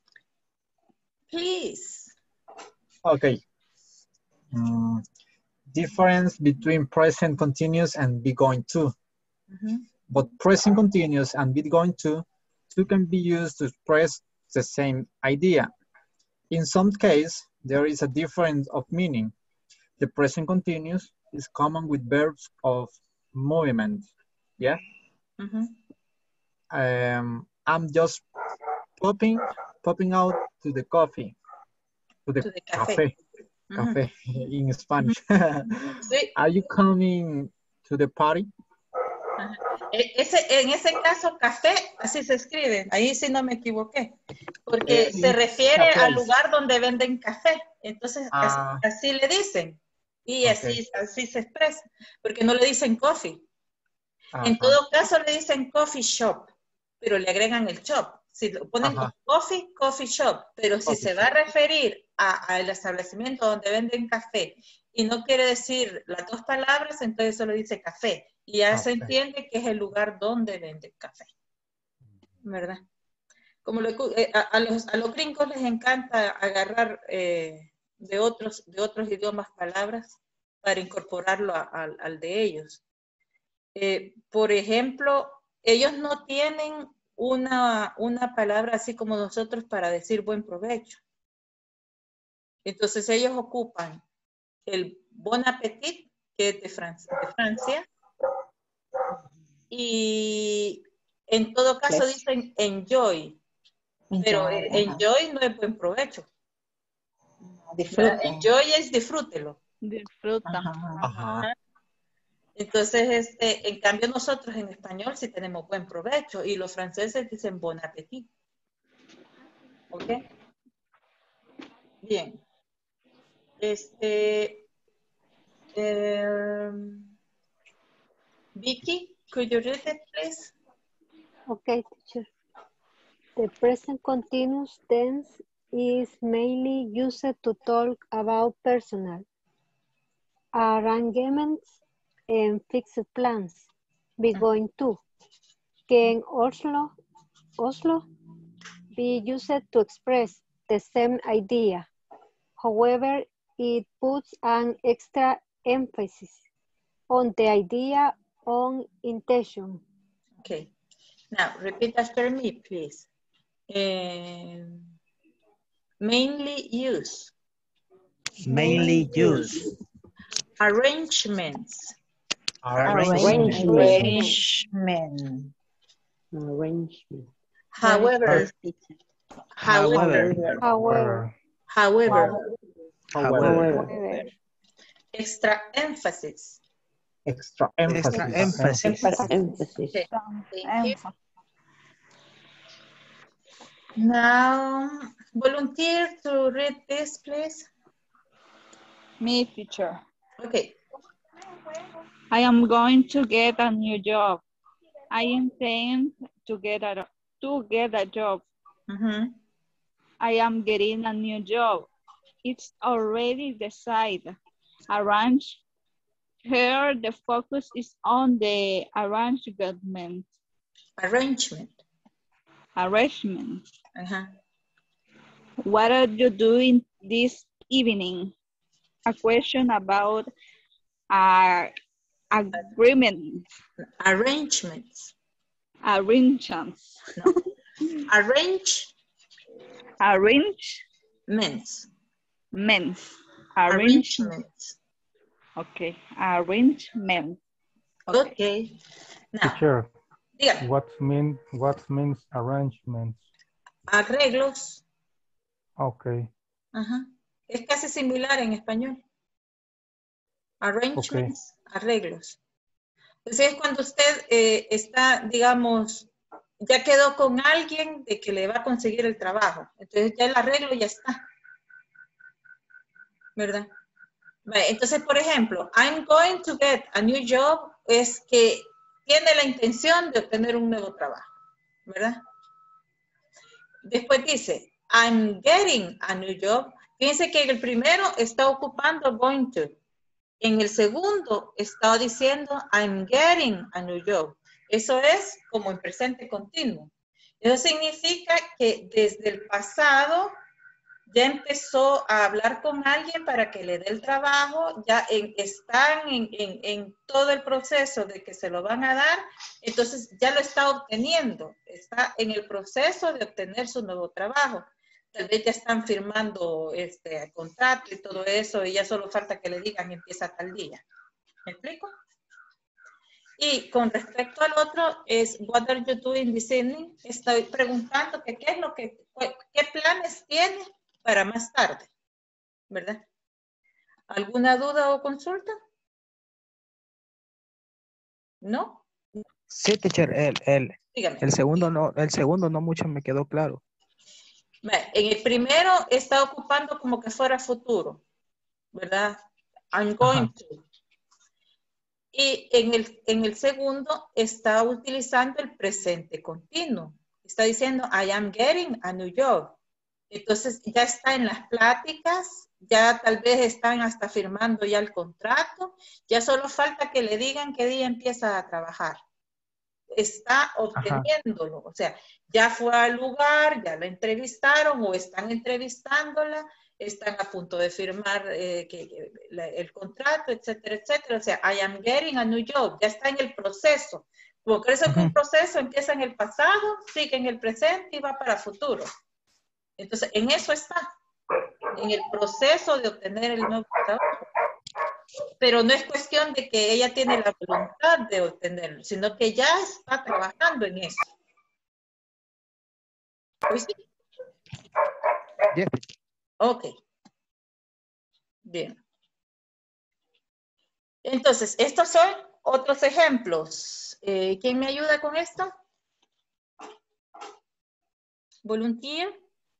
please. Okay. Mm, difference between present continuous and be going to. Mm-hmm. But present continuous and be going to, two can be used to express the same idea. In some case, there is a difference of meaning. The present continuous is common with verbs of movement. Yeah. Mm-hmm. Um, I'm just popping, popping out to the coffee, to the, To the cafe. cafe, Mm-hmm. cafe in Spanish. Sí. Are you coming to the party? Ajá. E- Ese, en ese caso, café, así se escribe. Ahí sí no me equivoqué. Porque Eh, se refiere it's a al place. lugar donde venden café. Entonces, as- Ah, así le dicen. Y ok. así, así se expresa. Porque no le dicen coffee. En Ajá, todo caso le dicen coffee shop, pero le agregan el shop. Si lo ponen ajá. como coffee, coffee shop. Pero si Coffee se va a referir a- al establecimiento donde venden café y no quiere decir las dos palabras, entonces solo dice café. Y ya se Ok. entiende que es el lugar donde venden café. ¿Verdad? Como lo- eh, a, a los, a los gringos les encanta agarrar eh, de, otros, de otros idiomas palabras para incorporarlo a- al- al de ellos. Eh, por ejemplo, ellos no tienen una, una palabra así como nosotros para decir buen provecho. Entonces ellos ocupan el bon appetit, que es de Francia, de Francia, y en todo caso Bless. dicen enjoy, pero Enjoy, eh, ajá. enjoy no es buen provecho. ¿Verdad? Disfruten. Enjoy es disfrútelo. Disfruta. Ajá. Ajá. Entonces, este, en cambio nosotros en español sí tenemos buen provecho y los franceses dicen bon appetit. ¿Ok? Bien. Este, um, Vicky, could you read it, please? Okay, teacher. The present continuous tense is mainly used to talk about personal arrangements and fixed plans. Be going to can also, also be used to express the same idea. However, it puts an extra emphasis on the idea on intention. Okay. Now, repeat after me, please. Um, mainly use. Mainly use. Arrangements. Arrangement. Arrangement. Arrangement. However. However. However. However. However. However. Extra emphasis. Extra emphasis. Extra emphasis. Extra emphasis. Okay. Thank you. Now, volunteer to read this, please. Me, teacher. Okay. I am going to get a new job. I intend to get a to get a job. Mm-hmm. I am getting a new job. It's already decided. Arrange. Here, the focus is on the arrangement. Arrangement. Arrangement. Uh-huh. What are you doing this evening? A question about uh, agreement. Arrangements. Arrangements. No. Arrange. Arrange. Ments. Ments. Arrangements. Okay. Arrangement. Okay. Now, Teacher, dígame. what mean what means arrangements? Arreglos. Okay. Ajá. Es casi similar en español. Arrangements, okay. Arreglos. Entonces es cuando usted eh, está, digamos, ya quedó con alguien de que le va a conseguir el trabajo. Entonces ya el arreglo ya está. ¿Verdad? Entonces, por ejemplo, I'm going to get a new job es que tiene la intención de obtener un nuevo trabajo. ¿Verdad? Después dice, I'm getting a new job. Fíjense que en el primero está ocupando going to. En el segundo está diciendo I'm getting a new job. Eso es como en presente continuo. Eso significa que desde el pasado ya empezó a hablar con alguien para que le dé el trabajo, ya en, están en, en, en todo el proceso de que se lo van a dar, entonces ya lo está obteniendo, está en el proceso de obtener su nuevo trabajo. Tal vez ya están firmando este contrato y todo eso, y ya solo falta que le digan empieza tal día. ¿Me explico? Y con respecto al otro, es what are you doing this evening? Estoy preguntando que qué es lo que, qué planes tiene para más tarde, ¿verdad? ¿Alguna duda o consulta? ¿No? Sí, teacher, el, el, Dígame. el segundo no, el segundo no mucho me quedó claro. En el primero está ocupando como que fuera futuro, ¿verdad? I'm going Ajá. to. Y en el, en el segundo está utilizando el presente continuo. Está diciendo, I am getting a new job. Entonces ya está en las pláticas, ya tal vez están hasta firmando ya el contrato, ya solo falta que le digan qué día empieza a trabajar. Está obteniéndolo, o sea, ya fue al lugar, ya la entrevistaron o están entrevistándola, están a punto de firmar eh, que, que, la, el contrato, etcétera, etcétera. O sea, I am getting a new job, ya está en el proceso. Como crees que un proceso empieza en el pasado, sigue en el presente y va para futuro. Entonces, en eso está, en el proceso de obtener el nuevo trabajo. Pero no es cuestión de que ella tiene la voluntad de obtenerlo, sino que ya está trabajando en eso. ¿Pues sí? Yes. Ok. Bien. Entonces, estos son otros ejemplos. Eh, ¿Quién me ayuda con esto? Volunteer.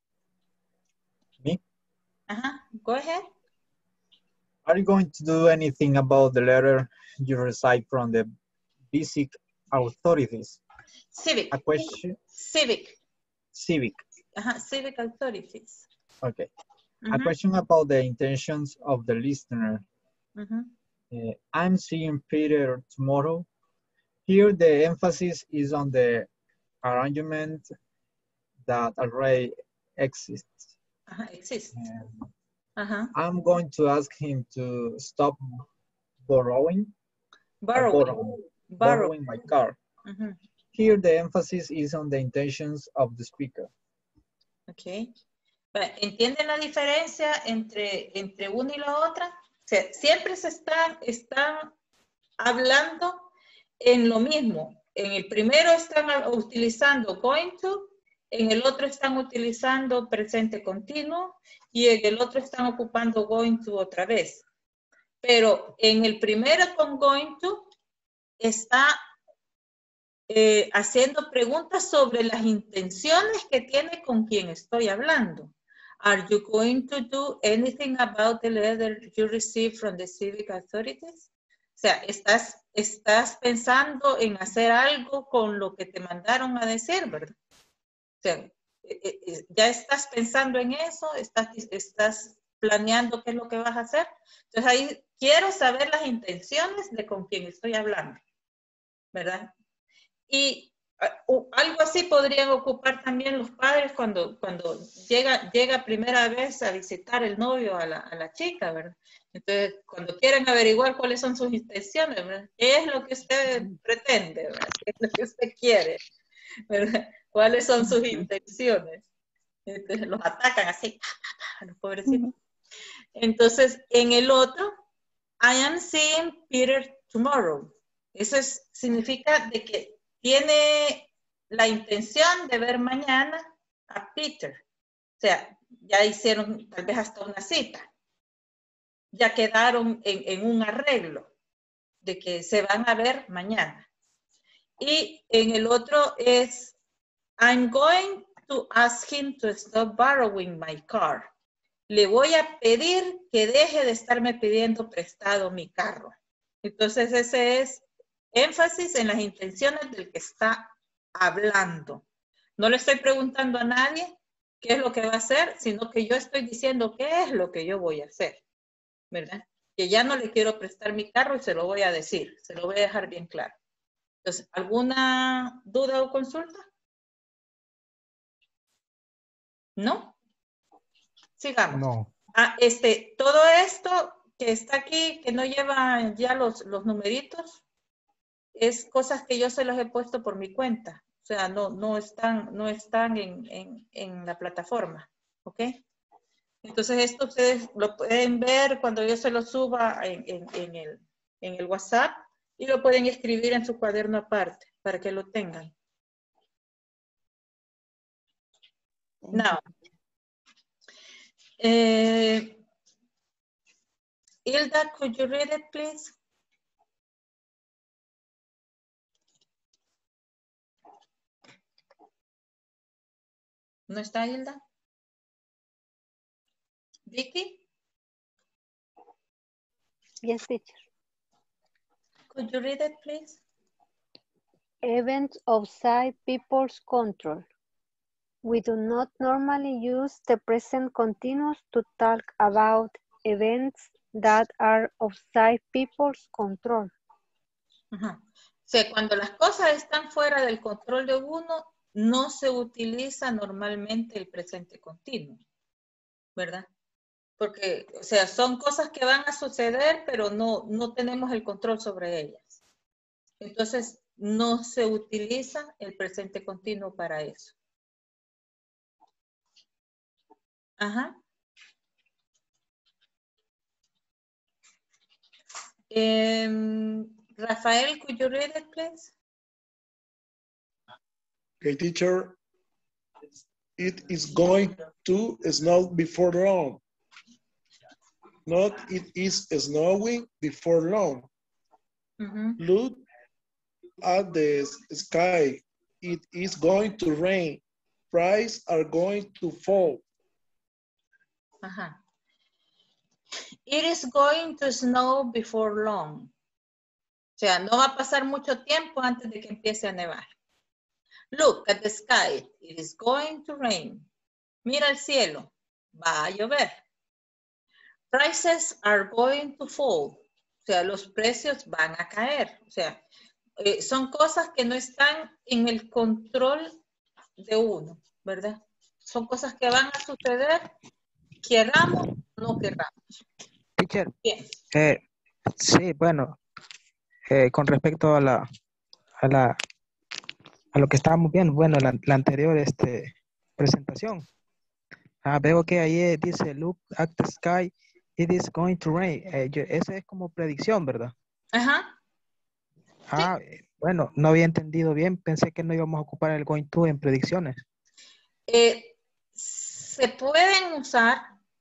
Me? Uh-huh. Go ahead. Are you going to do anything about the letter you received from the basic authorities? Civic. A question? Civic. Civic. Uh-huh. Civic authorities. Okay. Mm-hmm. A question about the intentions of the listener. Mm-hmm. Uh, I'm seeing Peter tomorrow. Here the emphasis is on the arrangement that already exists. Uh-huh. Exists. Um, uh-huh. I'm going to ask him to stop borrowing, borrowing, uh, borrowing, borrowing my car. Mm-hmm. Here the emphasis is on the intentions of the speaker. Okay. ¿Entienden la diferencia entre, entre una y la otra? O sea, siempre se están, están hablando en lo mismo. En el primero están utilizando going to, en el otro están utilizando presente continuo y en el otro están ocupando going to otra vez. Pero en el primero con going to está eh, haciendo preguntas sobre las intenciones que tiene con quien estoy hablando. Are you going to do anything about the letter you received from the civic authorities? O sea, ¿estás, estás pensando en hacer algo con lo que te mandaron a decir, ¿verdad? O sea, ¿ya estás pensando en eso? ¿Estás, estás planeando qué es lo que vas a hacer? Entonces ahí quiero saber las intenciones de con quien estoy hablando, ¿verdad? Y uh, algo así podrían ocupar también los padres cuando, cuando llega, llega primera vez a visitar el novio a la, a la chica, ¿verdad? Entonces, cuando quieren averiguar cuáles son sus intenciones, ¿verdad? ¿Qué es lo que usted pretende, ¿verdad? ¿Qué es lo que usted quiere, ¿verdad? ¿Cuáles son sus intenciones? Entonces, los atacan así, a los pobrecitos. Entonces, en el otro, I am seeing Peter tomorrow. Eso es, significa de que tiene la intención de ver mañana a Peter. O sea, ya hicieron tal vez hasta una cita. Ya quedaron en, en un arreglo de que se van a ver mañana. Y en el otro es, I'm going to ask him to stop borrowing my car. Le voy a pedir que deje de estarme pidiendo prestado mi carro. Entonces ese es énfasis en las intenciones del que está hablando. No le estoy preguntando a nadie qué es lo que va a hacer, sino que yo estoy diciendo qué es lo que yo voy a hacer, ¿verdad? Que ya no le quiero prestar mi carro y se lo voy a decir, se lo voy a dejar bien claro. Entonces, ¿alguna duda o consulta? ¿No? sigamos. No. Ah, este, todo esto que está aquí, que no lleva ya los, los numeritos, es cosas que yo se los he puesto por mi cuenta. O sea, no, no están, no están en, en, en la plataforma. ¿Ok? Entonces esto ustedes lo pueden ver cuando yo se lo suba en, en, en, el, en el WhatsApp y lo pueden escribir en su cuaderno aparte para que lo tengan. Now, eh, Hilda, could you read it, please? ¿No está Hilda? Vicky? Yes, teacher. Could you read it, please? Events outside people's control. We do not normally use the present continuous to talk about events that are outside people's control. Ajá. O sea, cuando las cosas están fuera del control de uno, no se utiliza normalmente el presente continuo, ¿verdad? Porque, o sea, son cosas que van a suceder, pero no, no tenemos el control sobre ellas. Entonces, no se utiliza el presente continuo para eso. Ajá. Um, Rafael, could you read it, please? Okay, teacher. It is going to snow before long. Not it is snowing before long. Mm-hmm. Look at the sky. It is going to rain. Prices are going to fall. Ajá. It is going to snow before long. O sea, no va a pasar mucho tiempo antes de que empiece a nevar. Look at the sky. It is going to rain. Mira el cielo. Va a llover. Prices are going to fall. O sea, los precios van a caer. O sea, eh, son cosas que no están en el control de uno, ¿verdad? Son cosas que van a suceder, queramos o no queramos. Teacher, Bien. eh, sí, bueno, eh, con respecto a la, a la, a lo que estábamos viendo, bueno, la, la anterior este, presentación, ah, veo que ahí eh, dice, look at the sky, it is going to rain. Eh, yo, esa es como predicción, ¿verdad? Ajá. Ah, sí. Bueno, no había entendido bien, pensé que no íbamos a ocupar el going to en predicciones. Eh, se pueden usar,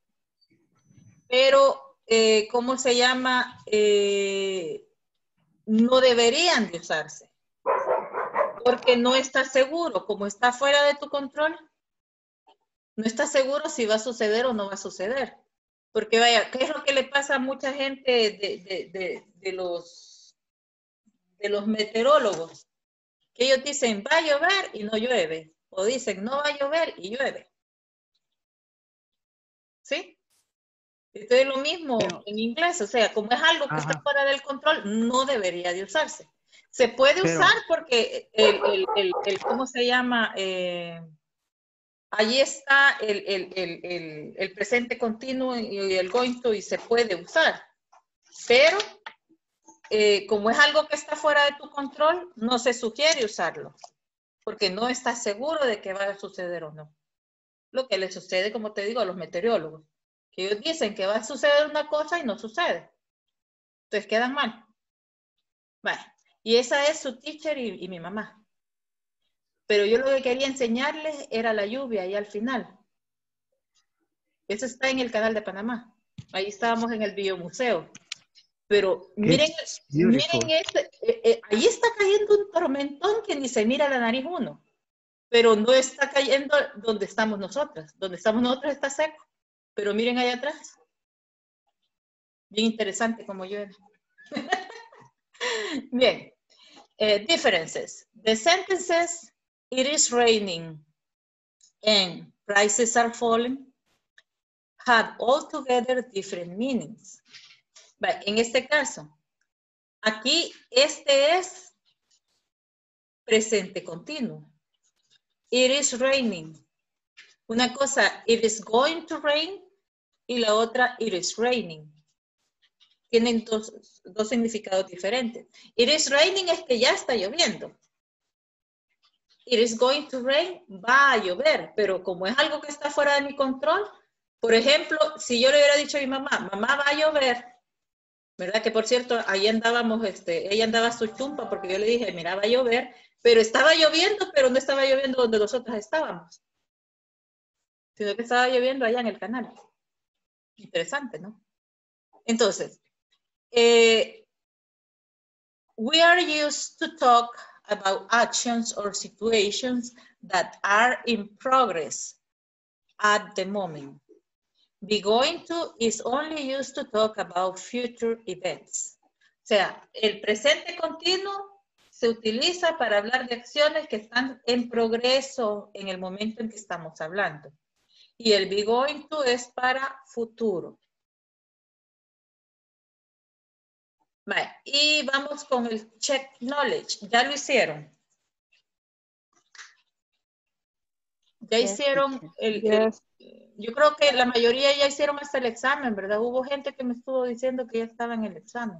pero, eh, ¿cómo se llama? Eh, no deberían de usarse. Porque no estás seguro, como está fuera de tu control, no estás seguro si va a suceder o no va a suceder. Porque vaya, ¿qué es lo que le pasa a mucha gente de, de, de, de, los, de los meteorólogos? Que ellos dicen, va a llover y no llueve. O dicen, no va a llover y llueve. ¿Sí? Entonces lo mismo pero, en inglés, o sea, como es algo que ajá, está fuera del control, no debería de usarse. Se puede pero, usar porque el, el, el, el, ¿cómo se llama? Eh, allí está el, el, el, el, el presente continuo y el going to y se puede usar. Pero eh, como es algo que está fuera de tu control, no se sugiere usarlo. Porque no estás seguro de que va a suceder o no. Lo que le sucede, como te digo, a los meteorólogos. Que ellos dicen que va a suceder una cosa y no sucede. Entonces quedan mal. Vale. Y esa es su teacher y, y mi mamá. Pero yo lo que quería enseñarles era la lluvia y al final. Eso está en el canal de Panamá. Ahí estábamos en el biomuseo. Pero miren, miren este, eh, eh, ahí está cayendo un tormentón que ni se mira la nariz uno. Pero no está cayendo donde estamos nosotros. Donde estamos nosotros está seco. Pero miren allá atrás. Bien interesante como llueve. Bien. Uh, differences. The sentences, it is raining and prices are falling, have altogether different meanings. But en este caso, aquí este es presente continuo. It is raining. Una cosa, it is going to rain. y la otra, it is raining. Tienen dos, dos significados diferentes. It is raining es que ya está lloviendo. It is going to rain, va a llover, pero como es algo que está fuera de mi control, por ejemplo, si yo le hubiera dicho a mi mamá, mamá va a llover, ¿verdad? Que por cierto, ahí andábamos, este, ella andaba su chumpa porque yo le dije, mira, va a llover, pero estaba lloviendo, pero no estaba lloviendo donde nosotros estábamos, sino que estaba lloviendo allá en el canal. Interesante, ¿no? Entonces, eh, we are used to talk about actions or situations that are in progress at the moment. Be going to is only used to talk about future events. O sea, el presente continuo se utiliza para hablar de acciones que están en progreso en el momento en que estamos hablando. Y el be going to es para futuro. Vale, y vamos con el check knowledge. ¿Ya lo hicieron? Ya Yes, hicieron teacher. el, Yes. el- yo creo que la mayoría ya hicieron hasta el examen, ¿verdad? Hubo gente que me estuvo diciendo que ya estaba en el examen.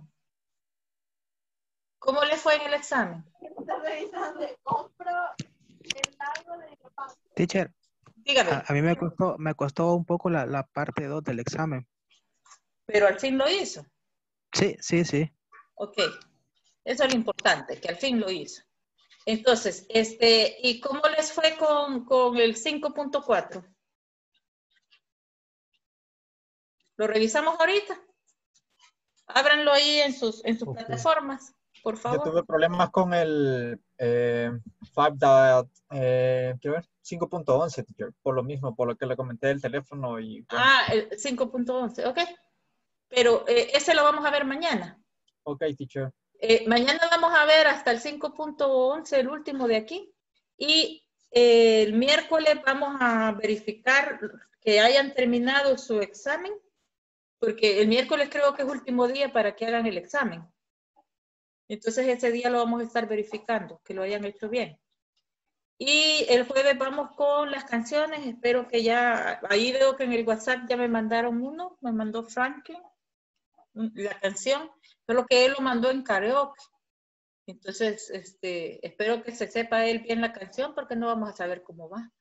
¿Cómo le fue en el examen? Teacher, Dígame, a, a mí me costó, me costó un poco la, la parte dos del examen. pero al fin lo hizo. Sí, sí, sí. Ok, eso es lo importante, que al fin lo hizo. Entonces, este, ¿y cómo les fue con, con el cinco punto cuatro? ¿Lo revisamos ahorita? Ábranlo ahí en sus, en sus Ok. plataformas, por Yo favor. tuve problemas con el eh, five dot, eh, quiero ver, cinco punto once, teacher, por lo mismo, por lo que le comenté del teléfono y bueno. Ah, el cinco punto once, ok. Pero eh, ese lo vamos a ver mañana. Ok, teacher. Eh, mañana vamos a ver hasta el cinco punto once, el último de aquí. Y eh, el miércoles vamos a verificar que hayan terminado su examen, porque el miércoles creo que es último día para que hagan el examen. Entonces ese día lo vamos a estar verificando, que lo hayan hecho bien. Y el jueves vamos con las canciones. Espero que ya, ahí veo que en el WhatsApp ya me mandaron uno, me mandó Franklin, la canción, solo que él lo mandó en karaoke. Entonces, este, espero que se sepa él bien la canción porque no vamos a saber cómo va.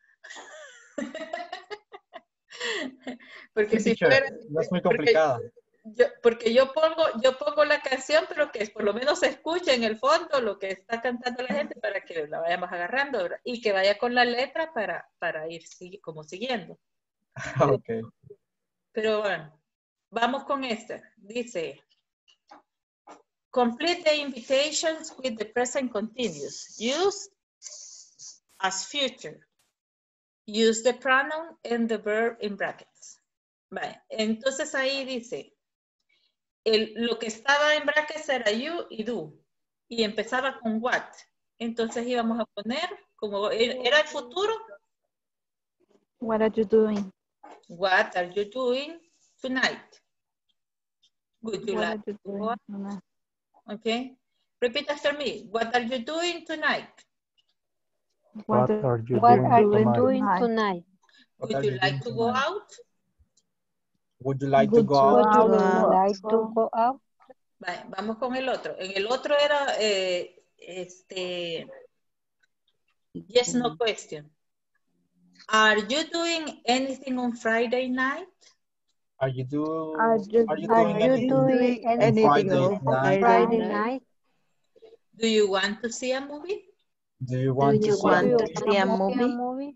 Porque Sí, si teacher, fuera, no es muy porque complicada. yo, porque yo pongo, yo pongo la canción, pero que por lo menos se escuche en el fondo lo que está cantando la gente para que la vayamos agarrando, ¿verdad? Y que vaya con la letra para, para ir sigue- como siguiendo. Ok. Pero bueno, vamos con esta. Dice, complete the invitations with the present continuous. Use as future. Use the pronoun and the verb in brackets. Vale, entonces ahí dice, el, lo que estaba en brackets era you y do. Y empezaba con what. Entonces íbamos a poner, como era el futuro, What are you doing? what are you doing tonight? Would you What like are you to go doing? out? Tonight? Okay. Repeat after me. What are you doing tonight? What are you What doing are you tonight? doing tonight? What Would are you you like doing to go tonight? out? Would you like to Would go you out? Would you like like to to go out? Vale, vamos con el otro. En el otro era eh, este yes no question. Are you doing anything on Friday night? Are you do Are you are you Are doing you anything doing on anything Friday on night? Friday night? Do you want to see a movie? Do you want to you see a want Do you to movie? see a want to see a movie? movie?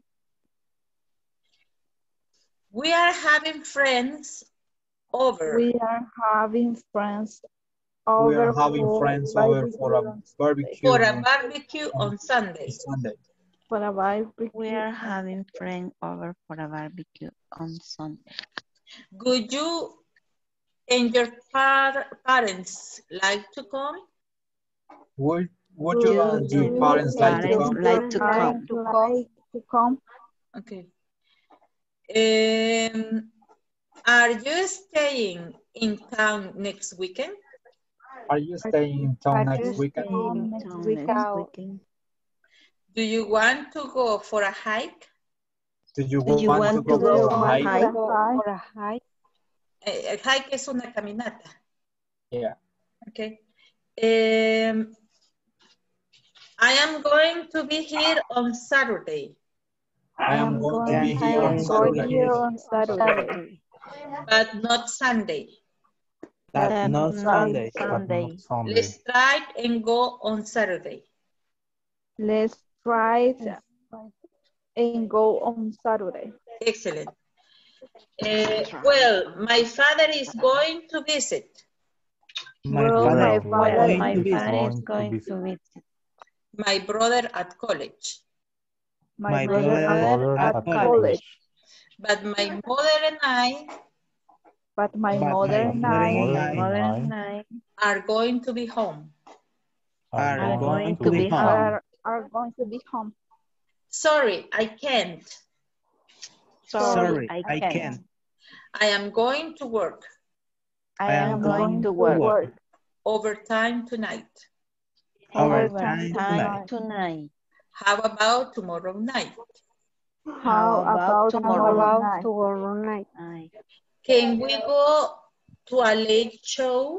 We are having friends over We are having friends We are over having for friends over barbecue for a on Sunday. barbecue for a on barbecue on Sunday. Sunday. For a barbecue. We are on having friends over for a barbecue on Sunday. Would you and your par parents like to come? Would would Would you Would and your you parents Your like to parents come? like to like come. to come? like to come? Okay. Um, are you staying in town next weekend? Are you staying in town Are next you weekend? staying Um, in next Town weekend. next town? weekend. Do you want to go for a hike? Do you Do you want want to to go Do you for a go want hike? to For a go hike? for a hike? Eh, hike es una caminata. Yeah. Okay. Um, I am going to be here on Saturday. I am going to be I here on am going Saturday. here on Saturday. But not Sunday. That But not not Sunday. But not Sunday. Sunday. Let's try and go on Saturday. Let's try and go on Saturday. Excellent. Uh, well, my father is going to visit. My Well, father my is father Well, going my to visit. father is Going to going visit. to visit. My brother at college. My, My brother, brother at, at at college. college. But my mother and I But my But mother my and mother I and Mother I Mother and and I I are going to be home. are are going going to to be be home. home. are, are going to be home. Sorry, I can't. Sorry, I I can't. can't. I am going to work I I am am going going to to work work overtime tonight. overtime overtime tonight. tonight. How about tomorrow night? How about tomorrow tomorrow night? night? Tomorrow night. Night. Can we go to a late show?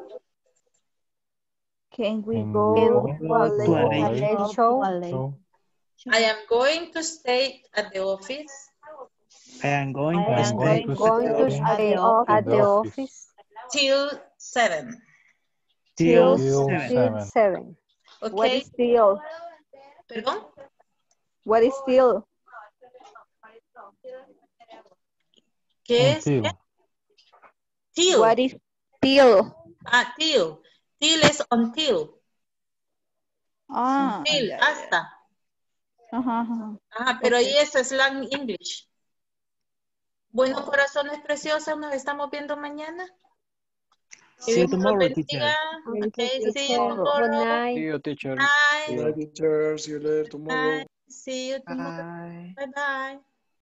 Can we Can go we Can go we to go a to to To a a late a late late late show? show? show? I am going to stay at the office I am going I I to am am going stay to going to stay stay the office. at at the the office office till seven. till Till till seven. till seven. seven. What Okay? is till? Perdón? What is till? ¿Qué es? Until. Till. What is till? Ah, till. Till es until. Ah, Till, ya, ya. hasta. Ajá, ajá. Ajá, pero ahí Ok. es slang English. Bueno, corazones preciosos, nos estamos viendo mañana. Que See you Dios nos tomorrow, bendiga. teacher. Okay, see you Teacher, good tomorrow. night. See you, teacher. Bye. Bye, teacher. See you later tomorrow. Bye. See you tomorrow. Bye. Bye bye.